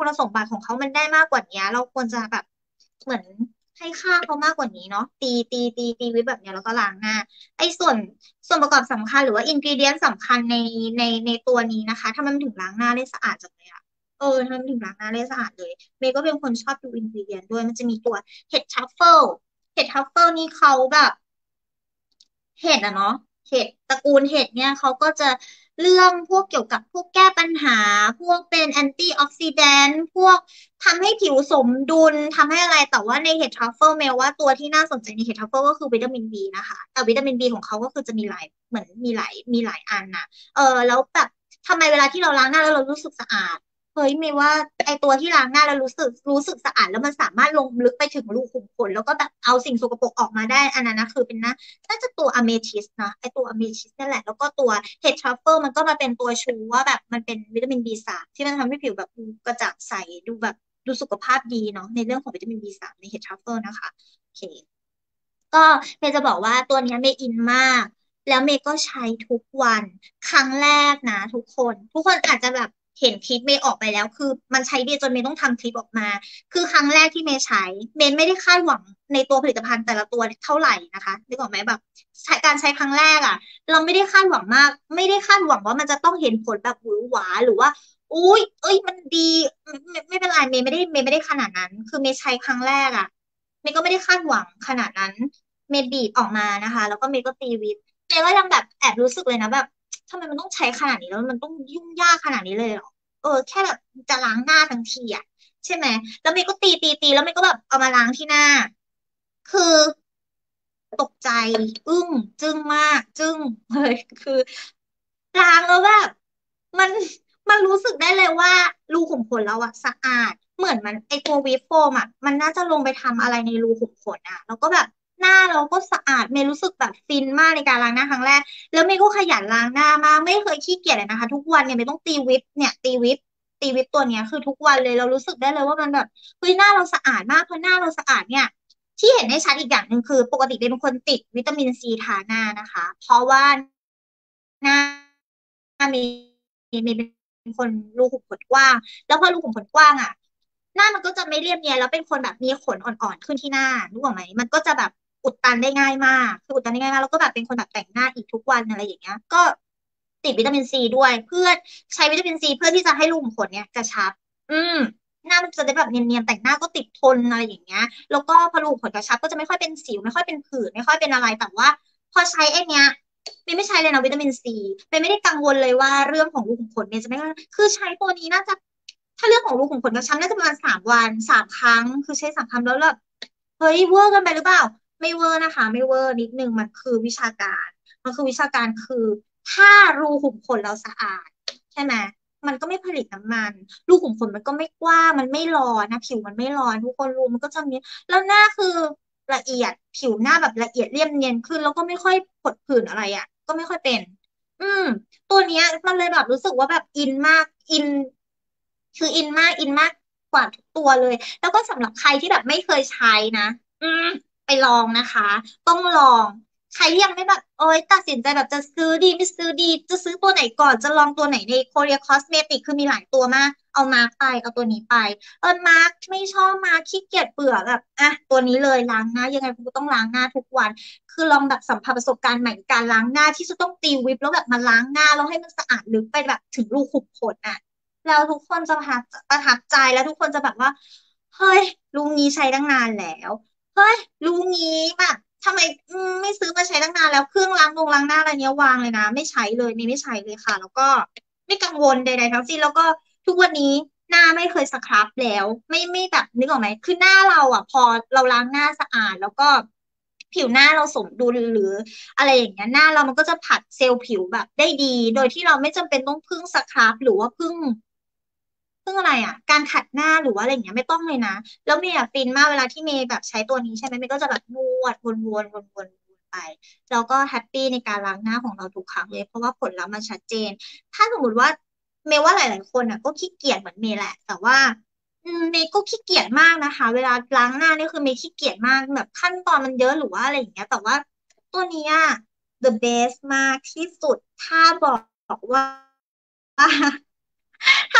B: คุณสมบัติของเขามันได้มากกว่านี้เราควรจะแบบเหมือนให้ค่าเขามากกว่านี้เนาะตีตีตีตีไว้แบบเนี้ยแล้วก็ล้างหน้าไอ้ส่วนส่วนประกอบสำคัญหรือว่าอินก e เดียนสำคัญในในในตัวนี้นะคะทำไมมันถึงล้างหน้าได้สะอาดจังเลยอะเออทำไมมันถึงล้างหน้าได้สะอาดเลยเมย์ก็เป็นคนชอบดูอินก e เดียนด้วยมันจะมีตัวเห็ดทรัฟเฟิลเห็ดทรัฟเฟิลนี่เขาแบบ เห็ดอะเนาะเห็ดตระกูลเห็ดเนี่ยเขาก็จะเรื่องพวกเกี่ยวกับพวกแก้ปัญหาพวกเป็นแอนตี้ออกซิแดนต์พวกทำให้ผิวสมดุลทำให้อะไรแต่ว่าในเห็ดทรัฟเฟิลแมวว่าตัวที่น่าสนใจในเห็ดทรัฟเฟิลก็คือวิตามินบีนะคะแต่วิตามินบีของเขาก็คือจะมีหลายเหมือนมีหลายมีหลายอันนะเออแล้วแบบทำไมเวลาที่เราล้างหน้าแล้วเรารู้สึกสะอาดเฮ้ยไม่ว่าไอตัวที่ล้างหน้าแล้วรู้สึกรู้สึกสะอาดแล้วมันสามารถลงลึกไปถึงรูขุมขนแล้วก็แบบเอาสิ่งสกปรกออกมาได้อันนั้นนะคือเป็นหน้า น่าจะตัวอเมทิสนะไอตัวอเมทิสนั่นแหละแล้วก็ตัวเห็ดทรัฟเฟิลมันก็มาเป็นตัวชูว่าแบบมันเป็นวิตามิน บี สาม ที่มันทำให้ผิวแบบดูกระจ่างใสดูแบบดูสุขภาพดีเนาะในเรื่องของวิตามิน บี สาม ในเห็ดทรัฟเฟิลนะคะโอเค ก็เมย์จะบอกว่าตัวเนี้ยเมย์อินมากแล้วเมย์ก็ใช้ทุกวันครั้งแรกนะทุกคนทุกคนอาจจะแบบเห็นคลิปเมย์ออกไปแล้วคือมันใช้ดีจนเมย์ต้องทำคลิปออกมาคือครั้งแรกที่เมย์ใช้เมย์ไม่ได้คาดหวังในตัวผลิตภัณฑ์แต่ละตัวเท่าไหร่นะคะนึกออกไหมแบบใช้การใช้ครั้งแรกอ่ะเราไม่ได้คาดหวังมากไม่ได้คาดหวังว่ามันจะต้องเห็นผลแบบหวือหวาหรือว่าอุ้ยเอ้ยมันดีไม่ไม่ไม่เป็นไรเมย์ไม่ได้เมย์ไม่ได้ขนาดนั้นคือเมย์ใช้ครั้งแรกอ่ะเมย์ก็ไม่ได้คาดหวังขนาดนั้น เมย์บีบออกมานะคะแล้วก็เมย์ก็ตีวิปเมย์ก็ยังแบบแอบรู้สึกเลยนะแบบทำไมมันต้องใช้ขนาดนี้แล้วมันต้องยุ่งยากขนาดนี้เลยเหรอเออแค่แบบจะล้างหน้าทั้งทีอ่ะใช่ไหมแล้วเมย์ก็ตีตีตีแล้วเมย์ก็แบบเอามาล้างที่หน้าคือตกใจอึ้งจึ้งมากจึ้งเลยคือล้างแล้วแบบมันมันรู้สึกได้เลยว่ารูขุมขนเราอะสะอาดเหมือนมันไอตัววีฟโฟมอะมันน่าจะลงไปทำอะไรในรูขุมขนอะแล้วก็แบบหน้าเราก็สะอาดเมย์รู้สึกแบบฟินมากในการล้างหน้าครั้งแรกแล้วเมย์ก็ขยันล้างหน้ามากไม่เคยขี้เกียจเลยนะคะทุกวันเนี่ยเมย์ต้องตีวิปเนี่ยตีวิปตีวิปตัวเนี้ยคือทุกวันเลยเรารู้สึกได้เลยว่ามันแบบเฮ้ยหน้าเราสะอาดมากเพราะหน้าเราสะอาดเนี่ยที่เห็นได้ชัดอีกอย่างหนึ่งคือปกติเป็นคนติดวิตามินซีทาหน้านะคะเพราะว่าหน้ามีมีเป็นคนรูขุมขนกว้างแล้วพอรูขุมขนกว้างอ่ะ หน้ามันก็จะไม่เรียบเนียนแล้วเป็นคนแบบมีขนอ่อนๆขึ้นที่หน้ารู้ไหมมันก็จะแบบอุดตันได้ง่ายมากคืออุดตันได้ง่ายมากแล้วก็แบบเป็นคนแบบแต่งหน้าอีกทุกวันอะไรอย่างเงี้ยก็ติดวิตามินซีด้วยเพื่อใช้วิตามินซีเพื่อที่จะให้รูขุมขนเนี่ยกระชับอืมหน้ามันจะได้แบบเนียนๆแต่งหน้าก็ติดทนอะไรอย่างเงี้ยแล้วก็พอรูขุมขนกระชับก็จะไม่ค่อยเป็นสิวไม่ค่อยเป็นผื่นไม่ค่อยเป็นอะไรแต่ว่าพอใช้ไอ้เนี้ยไม่ไม่ใช้เลยนะวิตามินซีเป็นไม่ได้กังวลเลยว่าเรื่องของรูขุมขนเนี่ยจะไม่คือใช้ตัวนี้น่าจะ ถ้าเรื่องของรูขุมขนกระชับน่าจะประมาณสามวันสามครั้งคือใช้สามครั้งแล้วแบบเฮ้ยเวอร์กันไปหรือเปล่าไม่เวอร์นะคะไม่เวอร์นิดนึงมันคือวิชาการมันคือวิชาการคือถ้ารูขุมขนเราสะอาดใช่ไหมมันก็ไม่ผลิตน้ำมันรูขุมขนมันก็ไม่กว้างมันไม่ร้อนนะผิวมันไม่ร้อนทุกคนรู้มันก็จะมีแล้วหน้าคือละเอียดผิวหน้าแบบละเอียดเรียบเนียนขึ้นแล้วก็ไม่ค่อยผดผื่นอะไรอ่ะก็ไม่ค่อยเป็นอืม ตัวเนี้ยมันเลยแบบรู้สึกว่าแบบอินมากอินคืออินมากอินมากกว่าทุกตัวเลยแล้วก็สำหรับใครที่แบบไม่เคยใช้นะอืมไปลองนะคะต้องลองใครที่ยังไม่แบบโอ๊ยตัดสินใจแบบจะซื้อดีไม่ซื้อดีจะซื้อตัวไหนก่อนจะลองตัวไหนใน Korea Cosmetic คือมีหลายตัวมากเอามาร์กไปเอาตัวนี้ไปเออมาร์กไม่ชอบมาร์กขี้เกียจเบื่อแบบอ่ะตัวนี้เลยล้างหน้ายังไงกูก็ต้องล้างหน้าทุกวัน คือลองแบบสัมผัสประสบการณ์ใหม่การล้างหน้าที่จะต้องตีวิปแล้วแบบมาล้างหน้าแล้วให้มันสะอาดลึกไปแบบถึงรูขุมขนอ่ะแล้วทุกคนจะประทับประทับใจแล้วทุกคนจะแบบว่าเฮ้ยลุงนี้ใช้ตั้งนานแล้วเฮ้ยลุงนี้แบบทำไมอืมไม่ซื้อมาใช้ตั้งนานแล้วเครื่องล้างลงล้างหน้าอะไรเนี้ยวางเลยนะไม่ใช้เลยนี่ไม่ใช้เลยค่ะแล้วก็ไม่กังวลใดๆทั้งสิ้นแล้วก็ทุกวันนี้หน้าไม่เคยสครับแล้วไม่ไม่แบบนึกออกไหมคือหน้าเราอ่ะพอเราล้างหน้าสะอาดแล้วก็ผิวหน้าเราสมดุลหรือ อะไรอย่างเงี้ยหน้าเรามันก็จะผัดเซลล์ผิวแบบได้ดีโดยที่เราไม่จำเป็นต้องพึ่งสครับหรือว่าพึ่งพึ่งอะไรอ่ะการขัดหน้าหรือว่าอะไรอย่างเงี้ยไม่ต้องเลยนะแล้วเมย์อะฟินมากเวลาที่เมย์แบบใช้ตัวนี้ใช่ไหมเมย์ก็จะแบบนวดวนๆวนๆวนๆไปแล้วก็แฮปปี้ในการล้างหน้าของเราทุกครั้งเลยเพราะว่าผลลัพธ์มันชัดเจนถ้าสมมติว่าเมย์ว่าหลายๆคนอ่ะก็ขี้เกียจเหมือนเมย์แหละแต่ว่าอืมเมย์ก็ขี้เกียจมากนะคะเวลาล้างหน้านี่คือเมย์ขี้เกียจมากแบบขั้นตอนมันเยอะหรือว่าอะไรอย่างเงี้ยแต่ว่าตัวเนี้ย the best มากที่สุดถ้าบอกว่าถ้า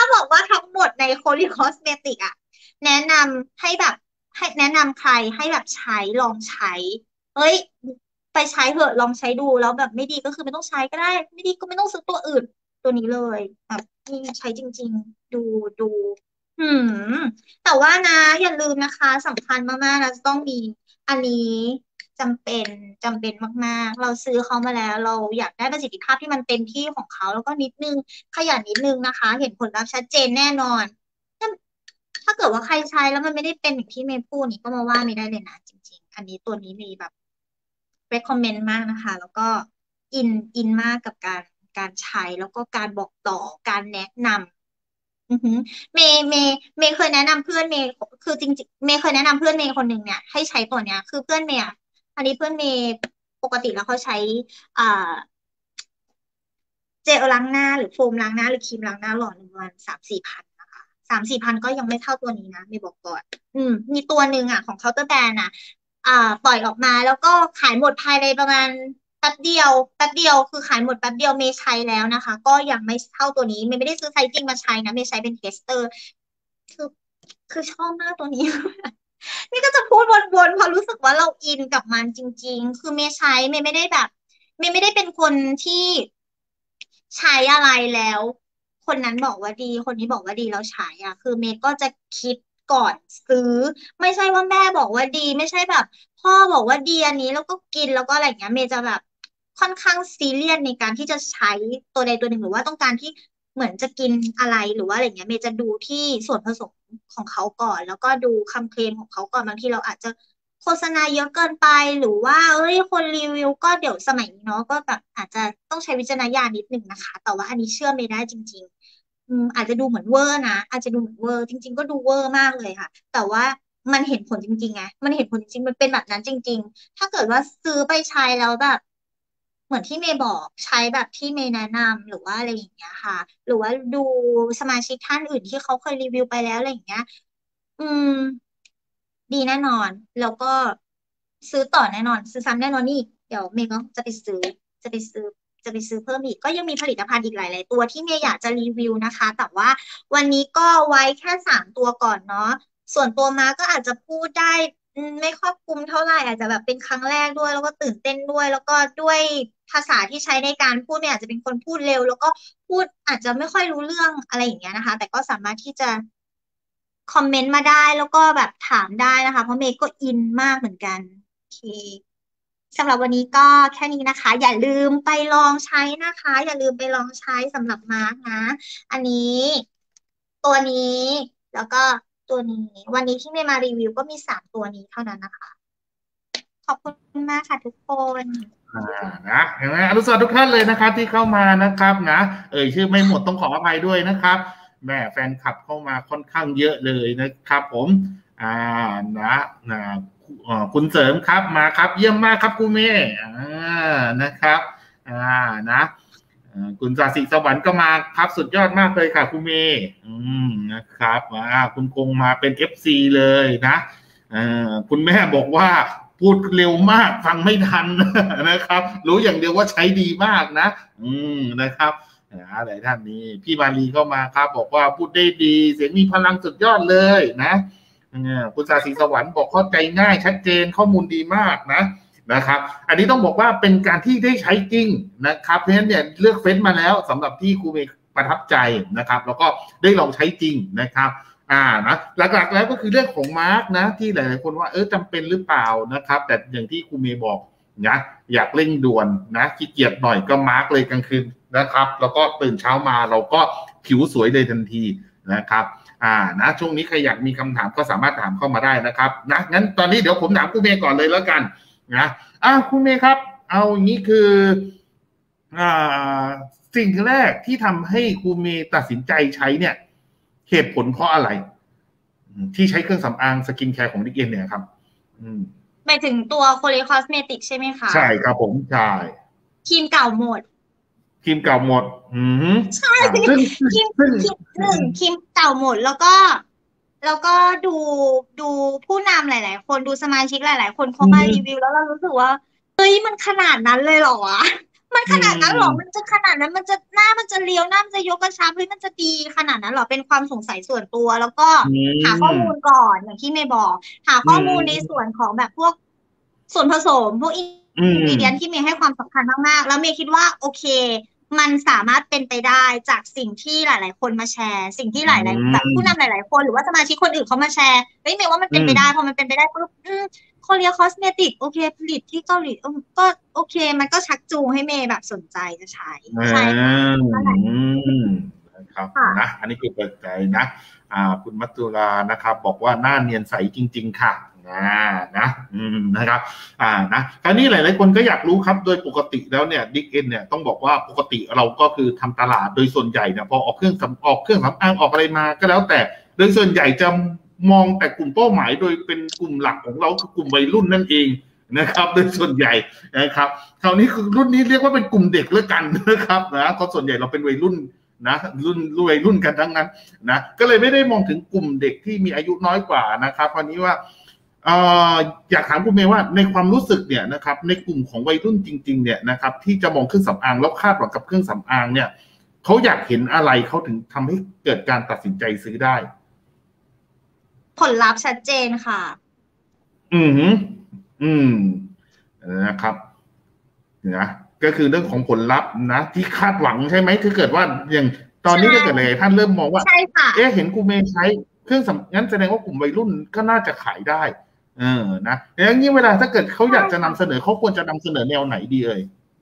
B: บอกว่าทั้งหมดในโคลิคอสเมติกอะแนะนำให้แบบให้แนะนำใครให้แบบใช้ลองใช้เฮ้ยไปใช้เถอะลองใช้ดูแล้วแบบไม่ดีก็คือไม่ต้องใช้ก็ได้ไม่ดีก็ไม่ต้องซื้อตัวอื่นตัวนี้เลยแบบนี่ใช้จริงๆดูดูหืมแต่ว่านะอย่าลืมนะคะสำคัญมากๆเราจะต้องมีอันนี้จำเป็นจำเป็นมากๆเราซื้อเขามาแล้วเราอยากได้ประสิทธิภาพที่มันเต็มที่ของเขาแล้วก็นิดนึง ขยันนิดนึงนะคะเห็นผลลัพธ์ชัดเจนแน่นอนถ้าถ้าเกิดว่าใครใช้แล้วมันไม่ได้เป็นอย่างที่เมย์พูดนี่ก็มาว่าไม่ได้เลยนะจริงๆอันนี้ตัวนี้มีแบบ recommend มากนะคะแล้วก็อินอินมากกับการการใช้แล้วก็การบอกต่อการแนะนำอือหือเมย์เมย์เมย์เคยแนะนำเพื่อนเมย์คือจริงๆเมย์เคยแนะนำเพื่อนเมย์คนหนึ่งเนี่ยให้ใช้ตัวเนี้ยคือเพื่อนเมย์อะอันนี้เพื่อนเมย์ปกติแล้วเขาใช้อ่า เจลล้างหน้าหรือโฟมล้างหน้าหรือครีมล้างหน้าหลอดหนึ่งวันสามสี่พันนะคะสามสี่พันก็ยังไม่เท่าตัวนี้นะไม่บอกก่อนอืมมีตัวหนึ่งอ่ะของเคาน์เตอร์แบรนด์อ่ะอ่าปล่อยออกมาแล้วก็ขายหมดภายในประมาณแป๊บเดียวแป๊บเดียวคือขายหมดแป๊บเดียวเมย์ใช้แล้วนะคะก็ยังไม่เท่าตัวนี้เมย์ไม่ได้ซื้อไซส์จริงมาใช้นะเมย์ใช้เป็นเทสเตอร์คือคือชอบมากตัวนี้นี่ก็จะพูดวนๆเพราะรู้สึกว่าเราอินกับมันจริงๆคือเมย์ใช้เมย์ไม่ได้แบบเมย์ไม่ได้เป็นคนที่ ใช้อะไรแล้วคนนั้นบอกว่าดีคนนี้บอกว่าดีแล้วใช้อ่ะคือเมย์ก็จะคิดก่อนซื้อไม่ใช่ว่าแม่บอกว่าดีไม่ใช่แบบพ่อบอกว่าดีอันนี้แล้วก็กินแล้วก็อะไรอย่างเงี้ยเมย์จะแบบค่อนข้างซีเรียสในการที่จะใช้ตัวใดตัวหนึ่งหรือว่าต้องการที่เหมือนจะกินอะไรหรือว่าอะไรเงี้ยเมย์จะดูที่ส่วนผสมของเขาก่อนแล้วก็ดูคำเคลมของเขาก่อนบางทีเราอาจจะ โฆษณาเยอะเกินไปหรือว่าเอ้ยคนรีวิวก็เดี๋ยวสมัยนี้เนาะก็แบบอาจจะต้องใช้วิจารณญาณนิดหนึ่งนะคะแต่ว่าอันนี้เชื่อไม่ได้จริงๆอืมอาจจะดูเหมือนเวอร์นะอาจจะดูเหมือนเวอร์จริงๆก็ดูเวอร์มากเลยค่ะแต่ว่ามันเห็นผลจริงๆไงมันเห็นผลจริงๆมันเป็นแบบนั้นจริงๆถ้าเกิดว่าซื้อไปใช้แล้วแบบเหมือนที่เมย์บอกใช้แบบที่เมย์แนะนำหรือว่าอะไรอย่างเงี้ยค่ะหรือว่าดูสมาชิกท่านอื่นที่เขาเคยรีวิวไปแล้วอะไรอย่างเงี้ยอืม ดีแน่นอนแล้วก็ซื้อต่อแน่นอนซื้อซ้ำแน่นอนนี่เดี๋ยวเมย์ก็จะไปซื้อจะไปซื้อจะไปซื้อเพิ่มอีกก็ยังมีผลิตภัณฑ์อีกหลายๆตัวที่เมย์อยากจะรีวิวนะคะแต่ว่าวันนี้ก็ไว้แค่สามตัวก่อนเนาะส่วนตัวมาก็อาจจะพูดได้อืมไม่ครอบคลุมเท่าไหร่อาจจะแบบเป็นครั้งแรกด้วยแล้วก็ตื่นเต้นด้วยแล้วก็ด้วยภาษาที่ใช้ในการพูดเนี่ยอาจจะเป็นคนพูดเร็วแล้วก็พูดอาจจะไม่ค่อยรู้เรื่องอะไรอย่างเงี้ยนะคะแต่ก็สามารถที่จะ คอมเมนต์มาได้แล้วก็แบบถามได้นะคะเพราะเมย์ก็อินมากเหมือนกันโอเคสำหรับวันนี้ก็แค่นี้นะคะอย่าลืมไปลองใช้นะคะอย่าลืมไปลองใช้สำหรับมาร์กนะอันนี้ตัวนี้แล้วก็ตัวนี้วันนี้ที่เมย์มารีวิวก็มีสามตัวนี้เท่านั้นนะคะขอบคุณมากค่ะทุกคน
A: อ่านะเห็นไหมอนุสาวรีย์ทุกท่านเลยนะครับที่เข้ามานะครับนะเอ่ยชื่อไม่หมดต้องขออภัยด้วยนะครับแม่แฟนคลับเข้ามาค่อนข้างเยอะเลยนะครับผมอ่านะนะเอ่อคุณเสริมครับมาครับเยี่ยมมากครับคุณเมย์อ่านะครับอ่านะอ่าคุณสาสิสวรรค์ก็มาครับสุดยอดมากเลยค่ะคุณเมย์อืมนะครับอ่าคุณคงมาเป็น เอฟ ซี เลยนะอ่าคุณแม่บอกว่า พูดเร็วมากฟังไม่ทันนะครับรู้อย่างเดียวว่าใช้ดีมากนะอืมนะครับอะไรท่านนี้พี่มาลีเข้ามาครับบอกว่าพูดได้ดีเสียงมีพลังสุดยอดเลยนะคุณสาสีสวรรค์บอกเข้าใจง่ายชัดเจนข้อมูลดีมากนะนะครับอันนี้ต้องบอกว่าเป็นการที่ได้ใช้จริงนะครับเพราะฉะนั้นเนี่ยเลือกเฟ้นมาแล้วสำหรับที่ครูเมย์ประทับใจนะครับแล้วก็ได้ลองใช้จริงนะครับ อ่านะหลักๆแล้วก็คือเรื่องของมาร์กนะที่หลายๆคนว่าเออจำเป็นหรือเปล่านะครับแต่อย่างที่ครูเมย์บอกนะอยากเร่งด่วนนะขี้เกียจหน่อยก็มาร์กเลยกลางคืนนะครับแล้วก็ตื่นเช้ามาเราก็ผิวสวยเลยทันทีนะครับอ่านะช่วงนี้ใครอยากมีคำถามก็สามารถถามเข้ามาได้นะครับนะงั้นตอนนี้เดี๋ยวผมถามครูเมย์ก่อนเลยแล้วกันนะอ่าครูเมย์ครับเอาอย่างนี้คืออ่าสิ่งแรกที่ทำให้ครูเมย์ตัดสินใจใช้เนี่ยเหตุผลเพราะอะไรที่ใช้เครื่องสำอางสกินแคร์ของดิกเอ็นเนี่ยครับ
B: หมายถึงตัวโคเรคอสเมติกใช่ไหมคะ
A: ใช่ครับผมใช่
B: ครีมเก่าหมด
A: ครีมเก่าหมดอืม
B: ใช่
A: ซึ่ง
B: ครีม
A: ซึ่ง
B: ครีมหนึ่งครีมเก่าหมดแล้วก็แล้วก็ดูดูผู้นำหลายๆคนดูสมาชิกหลายๆคนเขามารีวิวแล้วเรารู้สึกว่าเฮ้ยมันขนาดนั้นเลยเหรอวะมัน
A: อื
B: ขนาดนั้นหรอมัน
A: ม
B: จะขนาดนั้นมันจะหน้ามันจะเรียวหน้ามันจะยกกระชับเฮ้ยมันจะดีขนาดนั้นหรอเป็นความสงสัยส่วนตัวแล้วก็
A: อื
B: หาข้อมูล
A: ม
B: ก่อนอย่างที่เมย์บอกหา
A: อื
B: ข้อมูลในส่ว
A: ม
B: นของแบบพวกส่วนผสมพวกอิ
A: อื
B: นกรีเดียน
A: ม
B: ที่เมย์ให้ความสำคัญมากๆแล้วเมย์คิดว่าโอเคมันสามารถเป็นไปได้จากสิ่งที่หลายๆคนมาแชร์สิ่งที่ห
A: อื
B: ลายๆแบบผู้นำห
A: ม
B: ลายๆคนหรือว่าสมาชิกคนอื่นเขามาแชร์เฮ้ยเมย์ว่ามัน
A: อืม
B: เป็นไปได้พอมันเป็นไปได้ปุ๊บอืม โคเรียคอสเมติกโอเคผลิตที่เกาหลีเออก็โอเคมันก็ชักจูงให้เมย์แบบสนใจจะใช้
A: อ่
B: ใช่ค่ะ
A: า
B: นั่นแหละ
A: อืมนะครับนะ
B: ค่ะ
A: อันนี้คือเปิดใจนะอ่าคุณมัตตุลานะครับบอกว่าหน้าเนียนใสจริงๆค่ะนะนะอืมนะครับอ่านะคราวนี้หลายๆคนก็อยากรู้ครับโดยปกติแล้วเนี่ยดิกเอ็นเนี่ยต้องบอกว่าปกติเราก็คือทำตลาดโดยส่วนใหญ่เนี่ยพอออกเครื่องสำออกเครื่องสำอางออกอะไรมาก็แล้วแต่โดยส่วนใหญ่จะมองแต่กลุ่มเป้าหมายโดยเป็นกลุ่มหลักของเราคือกลุ่มวัยรุ่นนั่นเองนะครับโดยส่วนใหญ่นะครับ คราวนี้คือรุ่นนี้เรียกว่าเป็นกลุ่มเด็กแล้วกันนะครับนะก็ส่วนใหญ่เราเป็นวัยรุ่นนะรุ่นวัยรุ่นกันทั้งนั้นนะก็เลยไม่ได้มองถึงกลุ่มเด็กที่มีอายุน้อยกว่านะครับคราวนี้ว่าเอ่ออยากถามคุณเมย์ว่าในความรู้สึกเนี่ยนะครับในกลุ่มของวัยรุ่นจริงๆเนี่ยนะครับที่จะมองเครื่องสำอางแล้วคาดหวังกับเครื่องสำอางเนี่ยเขาอยากเห็นอะไรเขาถึงทำให้เกิดการตัดสินใจซื้อได้
B: ผลลัพธ์ชัดเจนค่ะ
A: อืมอืมนะครับนะก็คือเรื่องของผลลัพธ์นะที่คาดหวังใช่ไหมถ้าเกิดว่าอย่างตอน
B: ใช่
A: นี้ถ้าเกิดอะไรท่านเริ่มมองว่า
B: ใช่ค่ะ
A: เอ๊ะเห็นครูเมย์ใช้เครื่องสำงั้นแสดงว่ากลุ่มวัยรุ่นก็น่าจะขายได้เออนะอย่างนี้เวลาถ้าเกิดเขาอ
B: ใช่
A: ยากจะ
B: ค่ะ
A: นำเสนอเขาควรจะนำเสนอแนวไหนดีเอ่ย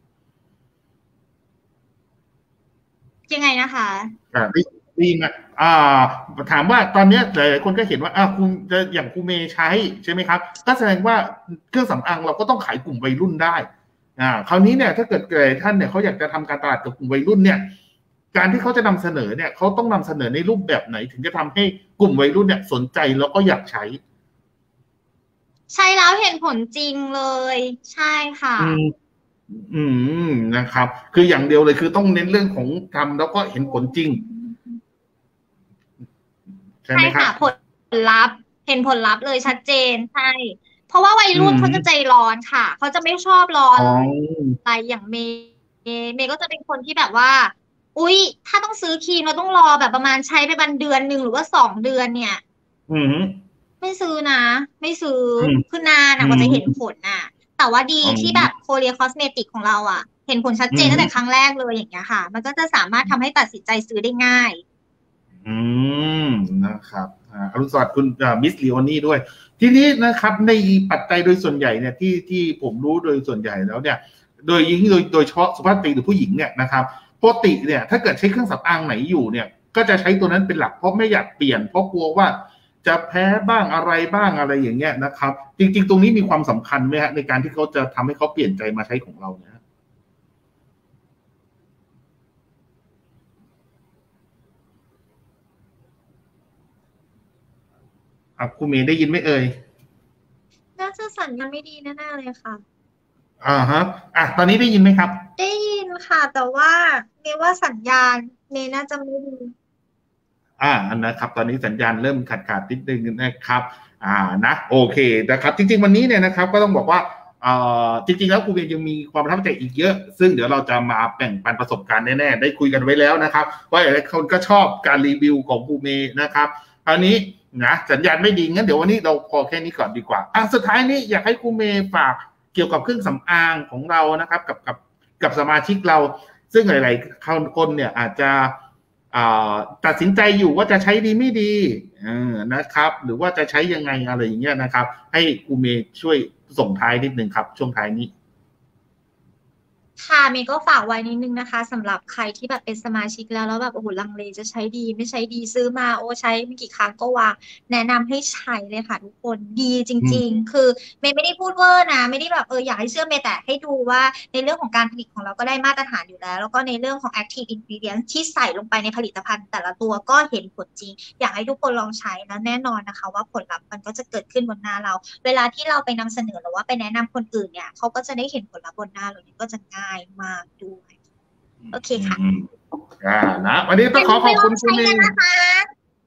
B: ยังไงนะคะ
A: อ่าดีดีนะอ่าถามว่าตอนนี้หลายๆคนก็เห็นว่าอ่าคุณจะอย่างครูเมย์ใช้ใช่ไหมครับก็แสดงว่าเครื่องสำอางเราก็ต้องขายกลุ่มวัยรุ่นได้ อ่าคราวนี้เนี่ยถ้าเกิดเกิดท่านเนี่ยเขาอยากจะทำการตลาดกับกลุ่มวัยรุ่นเนี่ยการที่เขาจะนำเสนอเนี่ยเขาต้องนำเสนอในรูปแบบไหนถึงจะทำให้กลุ่มวัยรุ่นเนี่ยสนใจแล้วก็อยากใช้
B: ใช่แล้วเห็นผลจริงเลยใช่ค่ะ
A: อืมอืมนะครับคืออย่างเดียวเลยคือต้องเน้นเรื่องของทำแล้วก็เห็นผลจริงใช่
B: ใช่
A: ไหมครับ
B: ค่ะผลลัพธ์เห็นผลลัพธ์เลยชัดเจนใช่เพราะว่าวัย
A: อื
B: รุ่นเขาจะใจ
A: ม
B: ร้อนค่ะเขาจะไม่ชอบรอ
A: อ๋อ
B: อะไรอย่างเมย์เมย์ก็จะเป็นคนที่แบบว่าอุ๊ยถ้าต้องซื้อครีมเราต้องรอแบบประมาณใช้ไปบันเดือนหนึ่งหรือว่าสองเดือนเนี่ย
A: อืม
B: ไม่ซื้อนะไม่ซื้อ
A: อืม
B: คือนาน
A: อื
B: อะกว่าจะเห็นผ
A: ม
B: ลน่ะแต่ว่าดี
A: อื
B: ที่แบบ
A: ม
B: โคเรียคอสเมติกของเราอะเห็นผลชัด
A: อื
B: เจนตั้งแต่ครั้ง
A: ม
B: แรกเลยอย่างเงี้ยค่ะมันก็จะสามารถทำให้ตัดสินใจซื้อได้ง่าย
A: อืมนะครับอ่าอรุณสวัสดิ์คุณมิสลีโอนี่ด้วยทีนี้นะครับในปัจจัยโดยส่วนใหญ่เนี่ยที่ที่ผมรู้โดยส่วนใหญ่แล้วเนี่ยโดยยิ่งโดยโดยเฉพาะสุภาพสตรีหรือผู้หญิงเนี่ยนะครับปกติเนี่ยถ้าเกิดใช้เครื่องสำอางไหนอยู่เนี่ยก็จะใช้ตัวนั้นเป็นหลักเพราะไม่อยากเปลี่ยนเพราะกลัวว่าจะแพ้บ้างอะไรบ้างอะไรอย่างเงี้ยนะครับจริงๆตรงนี้มีความสำคัญไหมฮะในการที่เขาจะทำให้เขาเปลี่ยนใจมาใช้ของเราเนี่ยอ่ะคุณเมย์ได้ยินไหมเอ่ย
B: น่าจะสัญญาณไม่ดีแน่ๆเลยค่ะ
A: อ่าฮะอ่ะตอนนี้ได้ยินไหมครับ
B: ได้ยินค่ะแต่ว่าเมย์ว่าสัญญาณเมย์น่าจะไม่ดี
A: อ่านะครับตอนนี้สัญญาณเริ่มขาดขาดนิดนึงนะครับอ่านะโอเคนะครับจริงๆวันนี้เนี่ยนะครับก็ต้องบอกว่าเอ่อจริงๆแล้วครูเบียยังมีความประทับใจอีกเยอะซึ่งเดี๋ยวเราจะมาแบ่งปันประสบการณ์แน่ๆได้คุยกันไว้แล้วนะครับว่าหลายคนก็ชอบการรีวิวของครูเมย์นะครับอันนี้นะสัญญาณไม่ดีงั้นเดี๋ยววันนี้เราพอแค่นี้ก่อนดีกว่าอ่ะสุดท้ายนี้อยากให้ครูเมย์ฝากเกี่ยวกับเครื่องสำอางของเรานะครับกับกับกับสมาชิกเราซึ่งหลายๆคนเนี่ยอาจจะ ตัดสินใจอยู่ว่าจะใช้ดีไม่ดีนะครับหรือว่าจะใช้ยังไงอะไรอย่างเงี้ยนะครับให้ครูเมย์ช่วยส่งท้ายนิดนึงครับช่วงท้ายนี้
B: ค่ะเมย์ก็ฝากไว้นิดนึงนะคะสำหรับใครที่แบบเป็นสมาชิกแล้วแล้วแบบโอ้โหลังเลจะใช้ดีไม่ใช้ดีซื้อมาโอ้ใช้ไม่กี่ครั้งก็วางแนะนำให้ใช้เลยค่ะทุกคนดีจ
A: อื
B: ริง
A: ม
B: ๆคือเมย์ไม่ได้พูดเวอร์นะไม่ได้แบบเอออยากให้เชื่อเมย์แต่ให้ดูว่าในเรื่องของการผลิตของเราก็ได้มาตรฐานอยู่แล้วแล้วก็ในเรื่องของ active ingredient ที่ใส่ลงไปในผลิตภัณฑ์แต่ละตัวก็เห็นผลจริงอยากให้ทุกคนลองใช้แล้วแน่นอนนะคะว่าผลลัพธ์มันก็จะเกิดขึ้นบนหน้าเรา เวลาที่เราไปนำเสนอหรือว่าไปแนะนำคนอื่นเนี่ยเขาก็จะได้เห็นผลลัพธ์บนหน้าเราเนี่ยก็จะง่ายมากด้วยโอเค
A: อื
B: ค่ะ
A: มอ่านะวันนี้ต้องขอขอบ
B: อย่าลืมไปล
A: คุณครูเมย์
B: องใช้กันนะคะ
A: อ่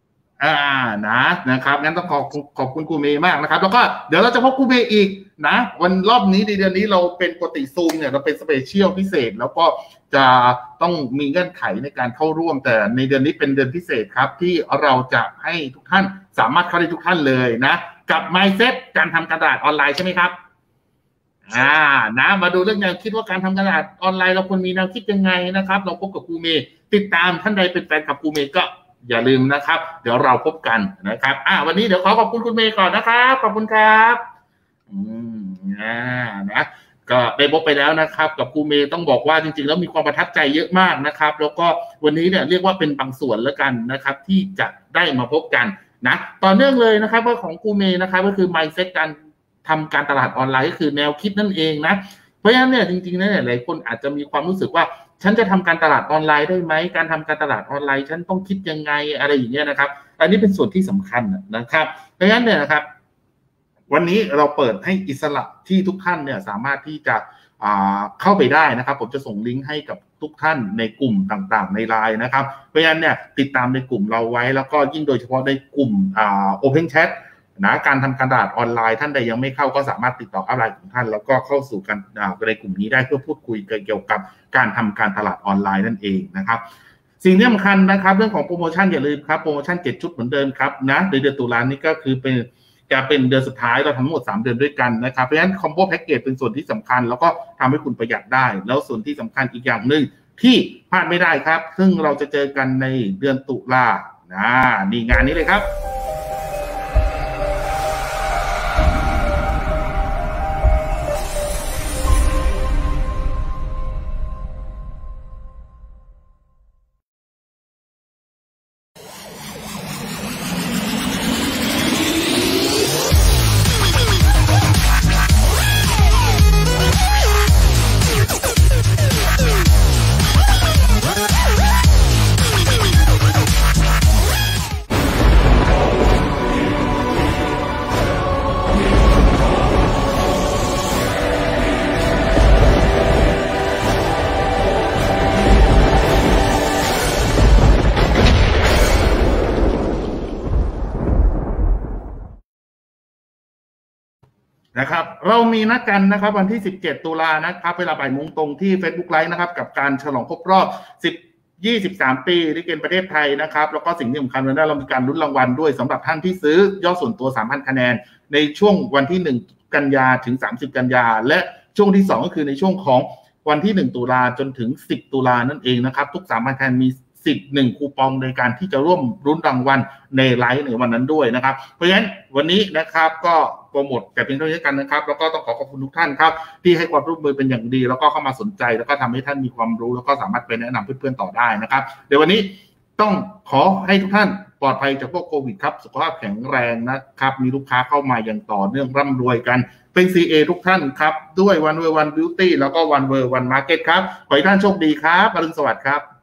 A: อ่านะนะครับงั้นต้องขอขอบคุณครูเมย์มากนะครับแล้วก็เดี๋ยวเราจะพบครูเมย์อีกนะวันรอบนี้ในเดือนนี้เราเป็นปกติซูมเนี่ยเราเป็นสเปเชียลพิเศษแล้วก็จะต้องมีเงื่อนไขในการเข้าร่วมแต่ในเดือนนี้เป็นเดือนพิเศษครับที่เราจะให้ทุกท่านสามารถเข้าได้ทุกท่านเลยนะกับ mindset การทำการตลาดออนไลน์ใช่ไหมครับอ่านะมาดูเรื่องแนวคิดว่าการทำการตลาดออนไลน์เราควรมีแนวคิดยังไงนะครับเราพบกับครูเมย์ติดตามท่านใดเป็นแฟนกับครูเมย์ก็อย่าลืมนะครับเดี๋ยวเราพบกันนะครับอ่าวันนี้เดี๋ยวขอขอบคุณคุณเมย์ก่อนนะครับขอบคุณครับอืมอ่านะก็ได้พบไปแล้วนะครับกับครูเมย์ต้องบอกว่าจริงๆแล้วมีความประทับใจเยอะมากนะครับแล้วก็วันนี้เนี่ยเรียกว่าเป็นบางส่วนแล้วกันนะครับที่จะได้มาพบกันนะต่อเนื่องเลยนะครับว่าของครูเมย์นะครับก็คือ mindset การทำการตลาดออนไลน์ก็คือแนวคิดนั่นเองนะเพราะฉะนั้นเนี่ยจริงๆเนี่ยหลายคนอาจจะมีความรู้สึกว่าฉันจะทำการตลาดออนไลน์ได้ไหมการทำการตลาดออนไลน์ฉันต้องคิดยังไงอะไรอย่างเงี้ยนะครับอันนี้เป็นส่วนที่สำคัญนะครับเพราะฉะนั้นเนี่ยนะครับวันนี้เราเปิดให้อิสระที่ทุกท่านเนี่ยสามารถที่จะเข้าไปได้นะครับผมจะส่งลิงก์ให้กับทุกท่านในกลุ่มต่างๆในไลน์นะครับเพราะฉะนั้นเนี่ยติดตามในกลุ่มเราไว้แล้วก็ยิ่งโดยเฉพาะในกลุ่มอ่า Open Chat นะการทำการตลาดออนไลน์ท่านใดยังไม่เข้าก็สามารถติดต่ออัพไลน์ของท่านแล้วก็เข้าสู่กันในกลุ่มนี้ได้เพื่อพูดคุยเกี่ยวกับการทำการตลาดออนไลน์นั่นเองนะครับสิ่งที่สำคัญนะครับเรื่องของโปรโมชั่นอย่าลืมครับโปรโมชั่นเจ็ดชุดเหมือนเดิมครับนะในเดือนตุลานี้ก็คือเป็นจะเป็นเดือนสุดท้ายเราทำทั้งหมดสามเดือนด้วยกันนะครับเพราะฉะนั้นคอมโบแพ็กเกจเป็นส่วนที่สำคัญแล้วก็ทำให้คุณประหยัดได้แล้วส่วนที่สำคัญอีกอย่างหนึ่งที่พลาดไม่ได้ครับซึ่งเราจะเจอกันในเดือนตุลานะนี่งานนี้เลยครับนะครับเรามีนัดกันนะครับวันที่สิบเจ็ดตุลานะครับเวลาบ่ายโมงตรงที่ Facebook Live นะครับกับการฉลองครบรอบสิบ ยี่สิบสามปีลิเกประเทศไทยนะครับแล้วก็สิ่งที่สำคัญวันนี้เรามีการลุ้นรางวัลด้วยสำหรับท่านที่ซื้อยอดส่วนตัว สามพัน คะแนนในช่วงวันที่หนึ่งกันยาถึงสามสิบกันยาและช่วงที่สองก็คือในช่วงของวันที่หนึ่งตุลาจนถึงสิบตุลานั่นเองนะครับทุก สามพัน คะแนนมีสิทธิ์หนึ่งคูปองในการที่จะร่วมรุ้นรางวัลในไลฟ์ในวันนั้นด้วยนะครับเพราะฉะนั้นวันนี้นะครับก็โปรโมทแต่เพียงเท่านี้กันนะครับแล้วก็ต้องขอขอบคุณทุกท่านครับที่ให้ความร่วมมือเป็นอย่างดีแล้วก็เข้ามาสนใจแล้วก็ทำให้ท่านมีความรู้แล้วก็สามารถไปแนะนำเพื่อนๆต่อได้นะครับเดี๋ยววันนี้ต้องขอให้ทุกท่านปลอดภัยจากพวกโควิดครับสุขภาพแข็งแรงนะครับมีลูกค้าเข้ามาอย่างต่อเนื่องร่ำรวยกันเป็น ซี เอ ทุกท่านครับด้วย One World One Beauty แล้วก็ One World One Market ครับขอให้ท่านโชคดีครับอรุณสวัสดิ์ครับ